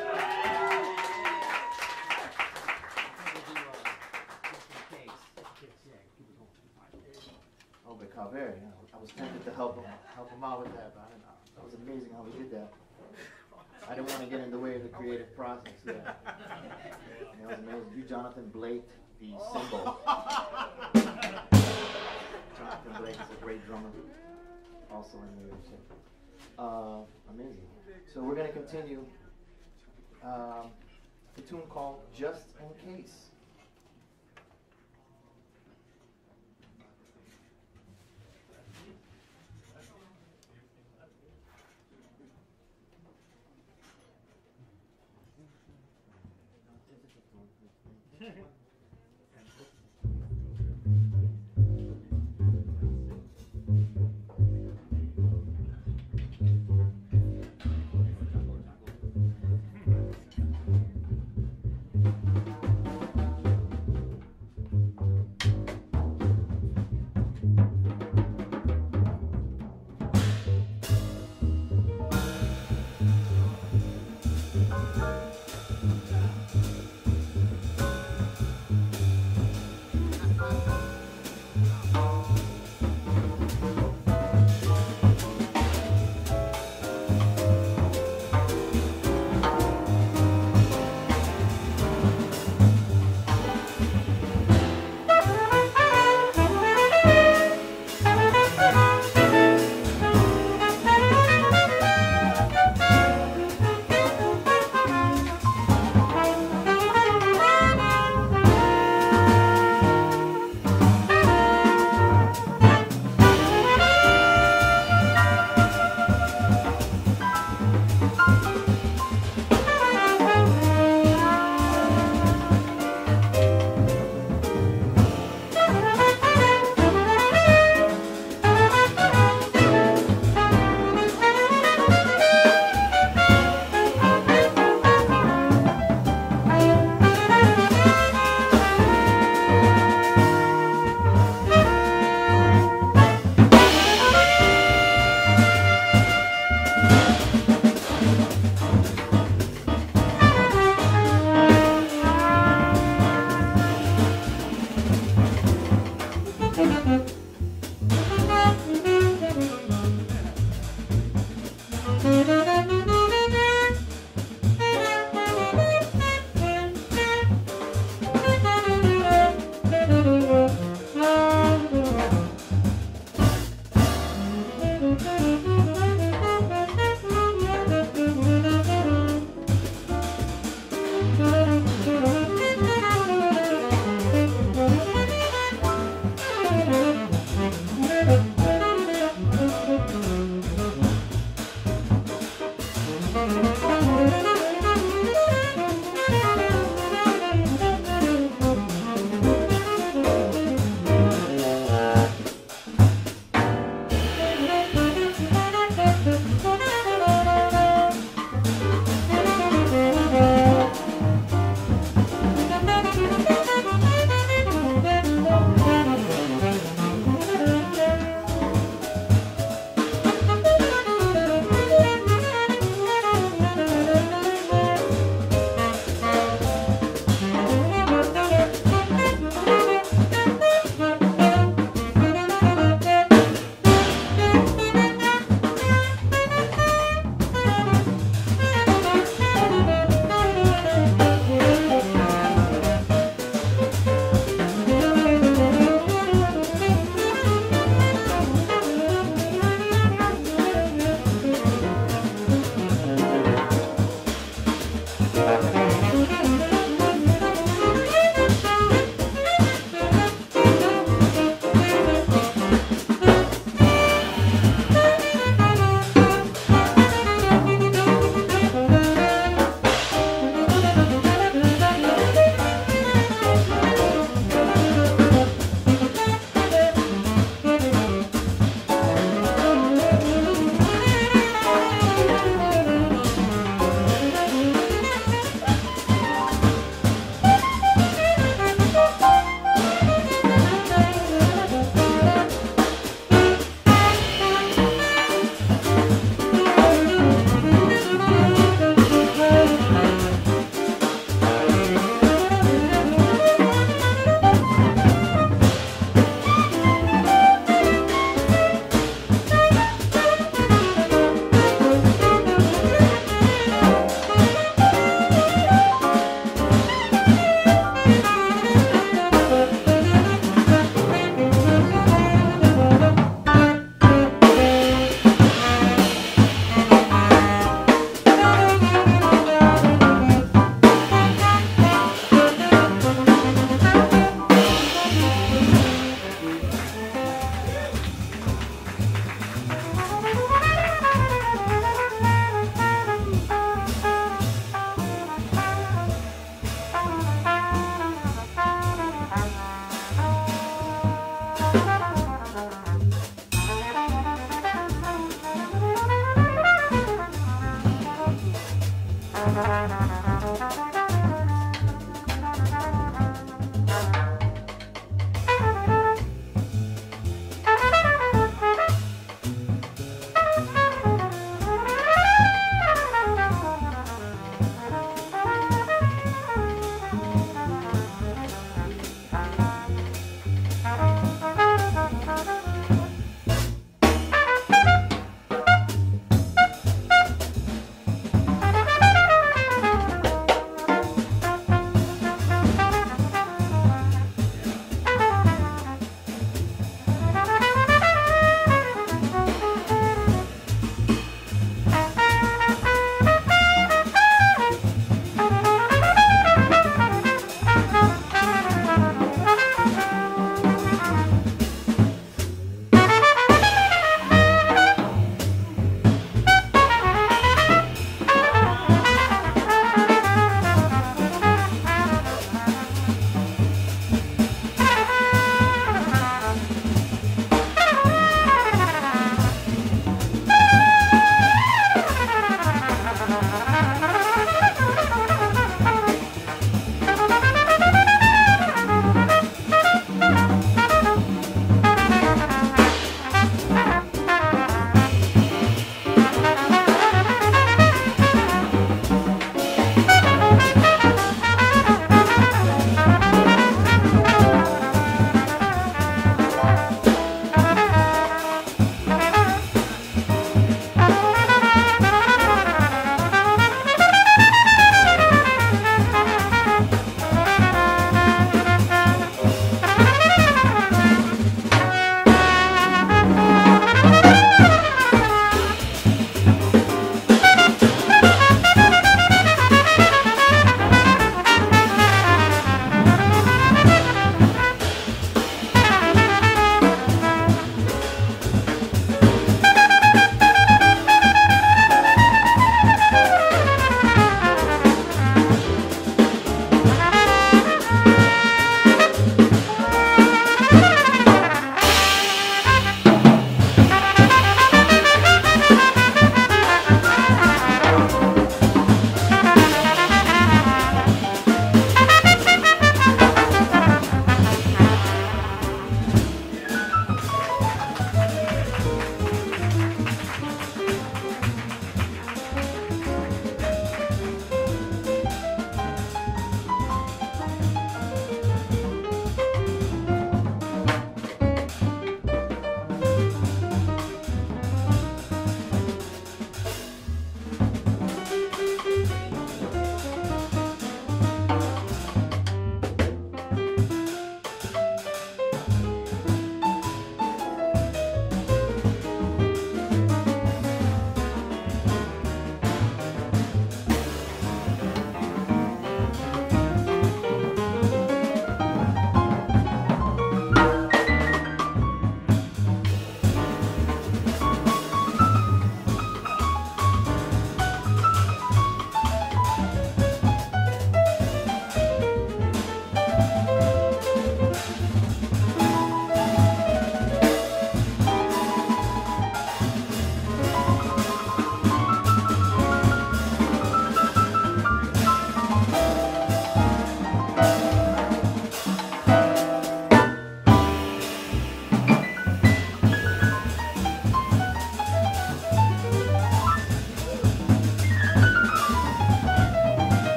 Obed Calvert, you know, I was tempted to help him, help him out with that, but I didn't know. That was amazing how he did that. I didn't want to get in the way of the creative process. Yeah. That was amazing. You, Jonathan Blake, the symbol. Jonathan Blake is a great drummer, also in New York City. Uh, amazing. So we're going to continue um, a tune called Just in Case.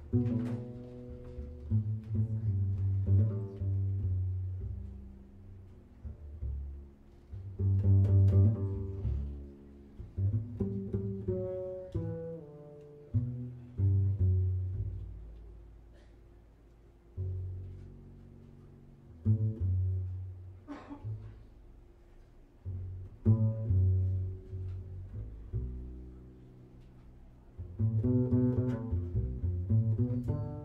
Thank you.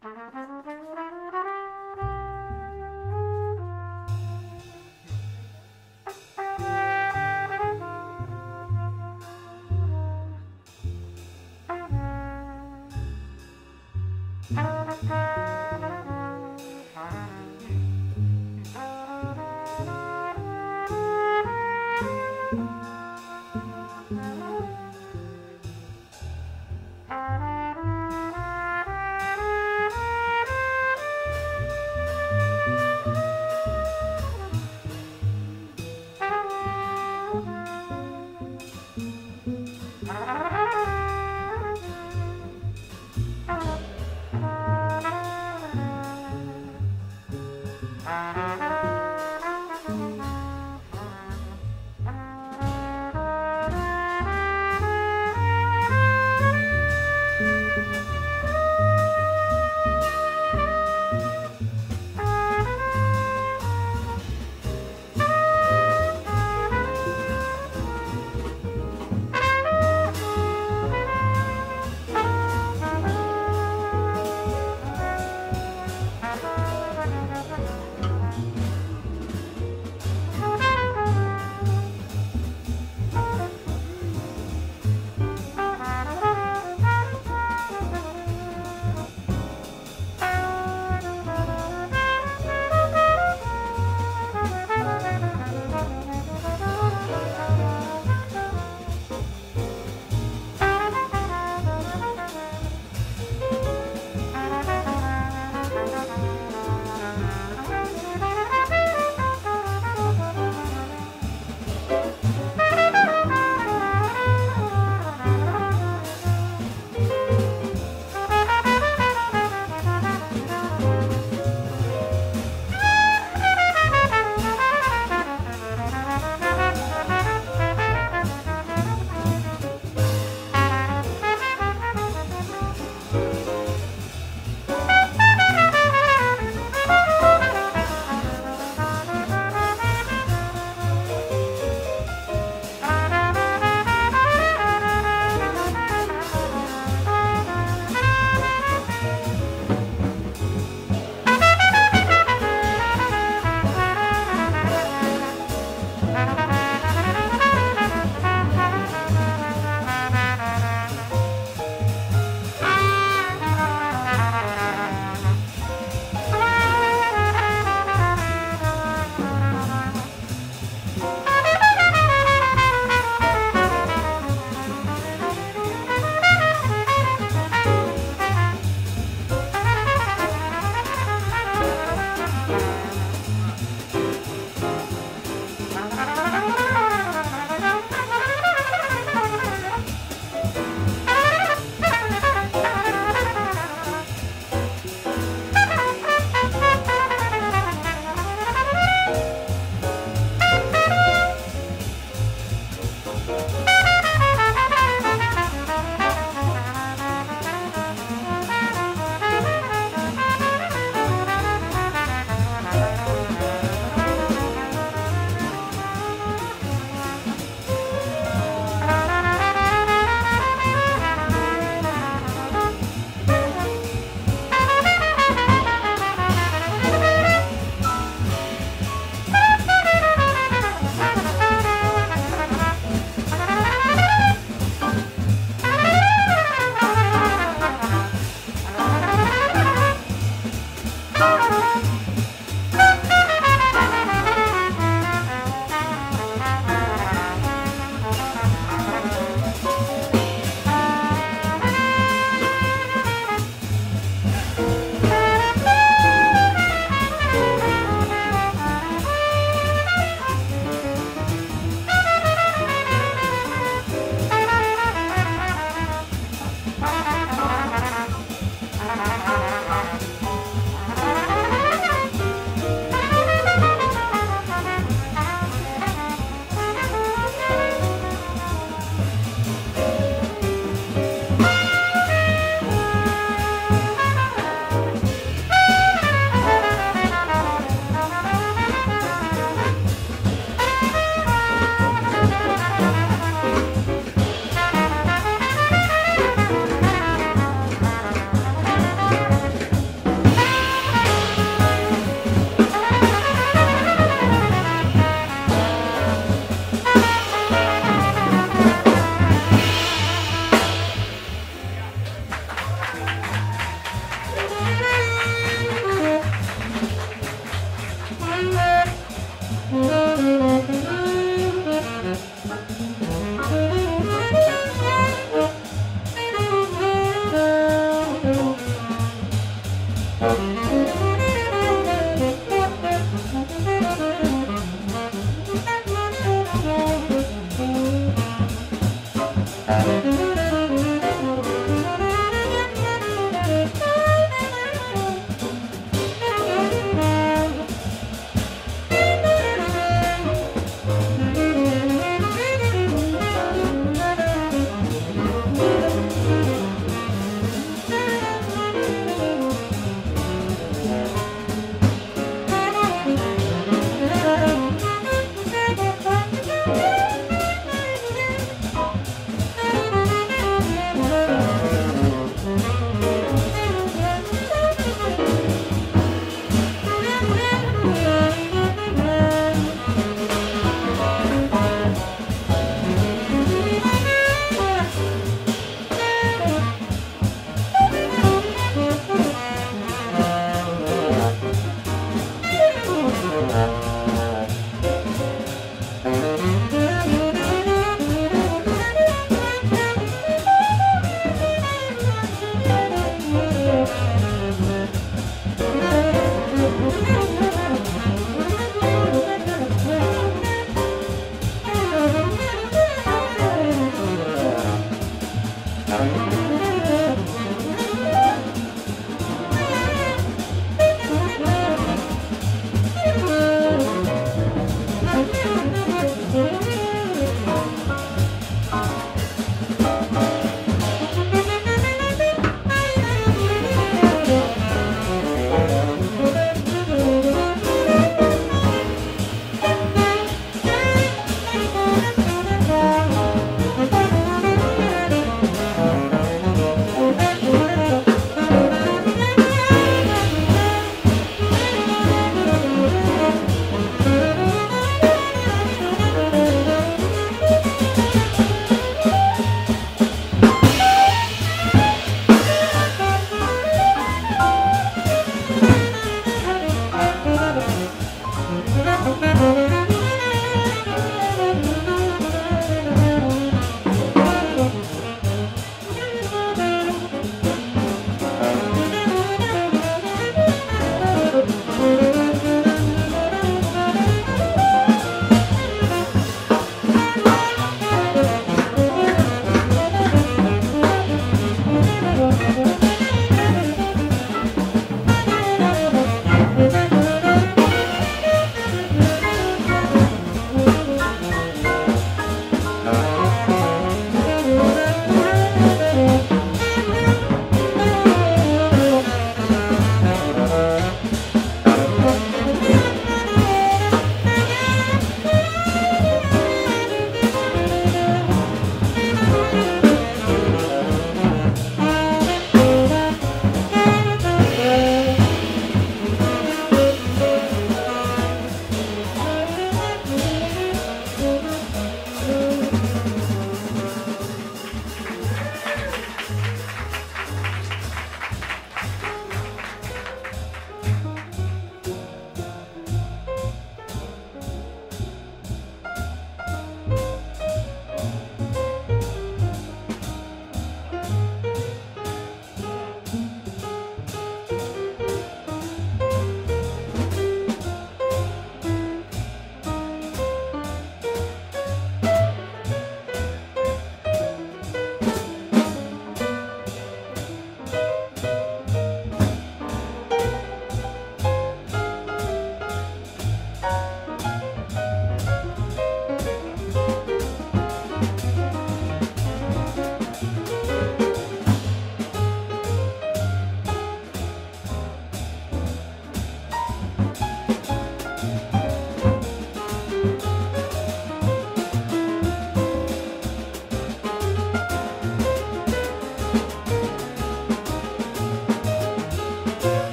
Thank you.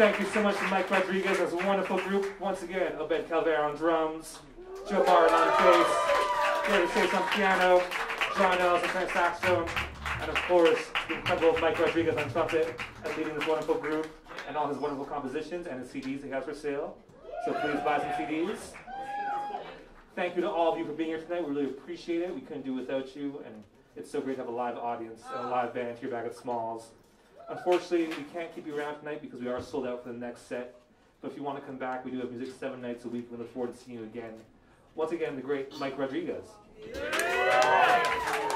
Thank you so much to Mike Rodriguez. That's a wonderful group. Once again, Obed Calvert on drums, Joe Barton on bass, Gary Chase on piano, John Ellis on saxophone, and of course, the incredible Mike Rodriguez on trumpet and leading this wonderful group and all his wonderful compositions and his C Ds he has for sale. So please buy some C Ds. Thank you to all of you for being here tonight. We really appreciate it. We couldn't do it without you, and it's so great to have a live audience and a live band here back at Smalls. Unfortunately, we can't keep you around tonight because we are sold out for the next set. But if you want to come back, we do have music seven nights a week. We look forward to seeing you again. Once again, the great Mike Rodriguez. Yeah.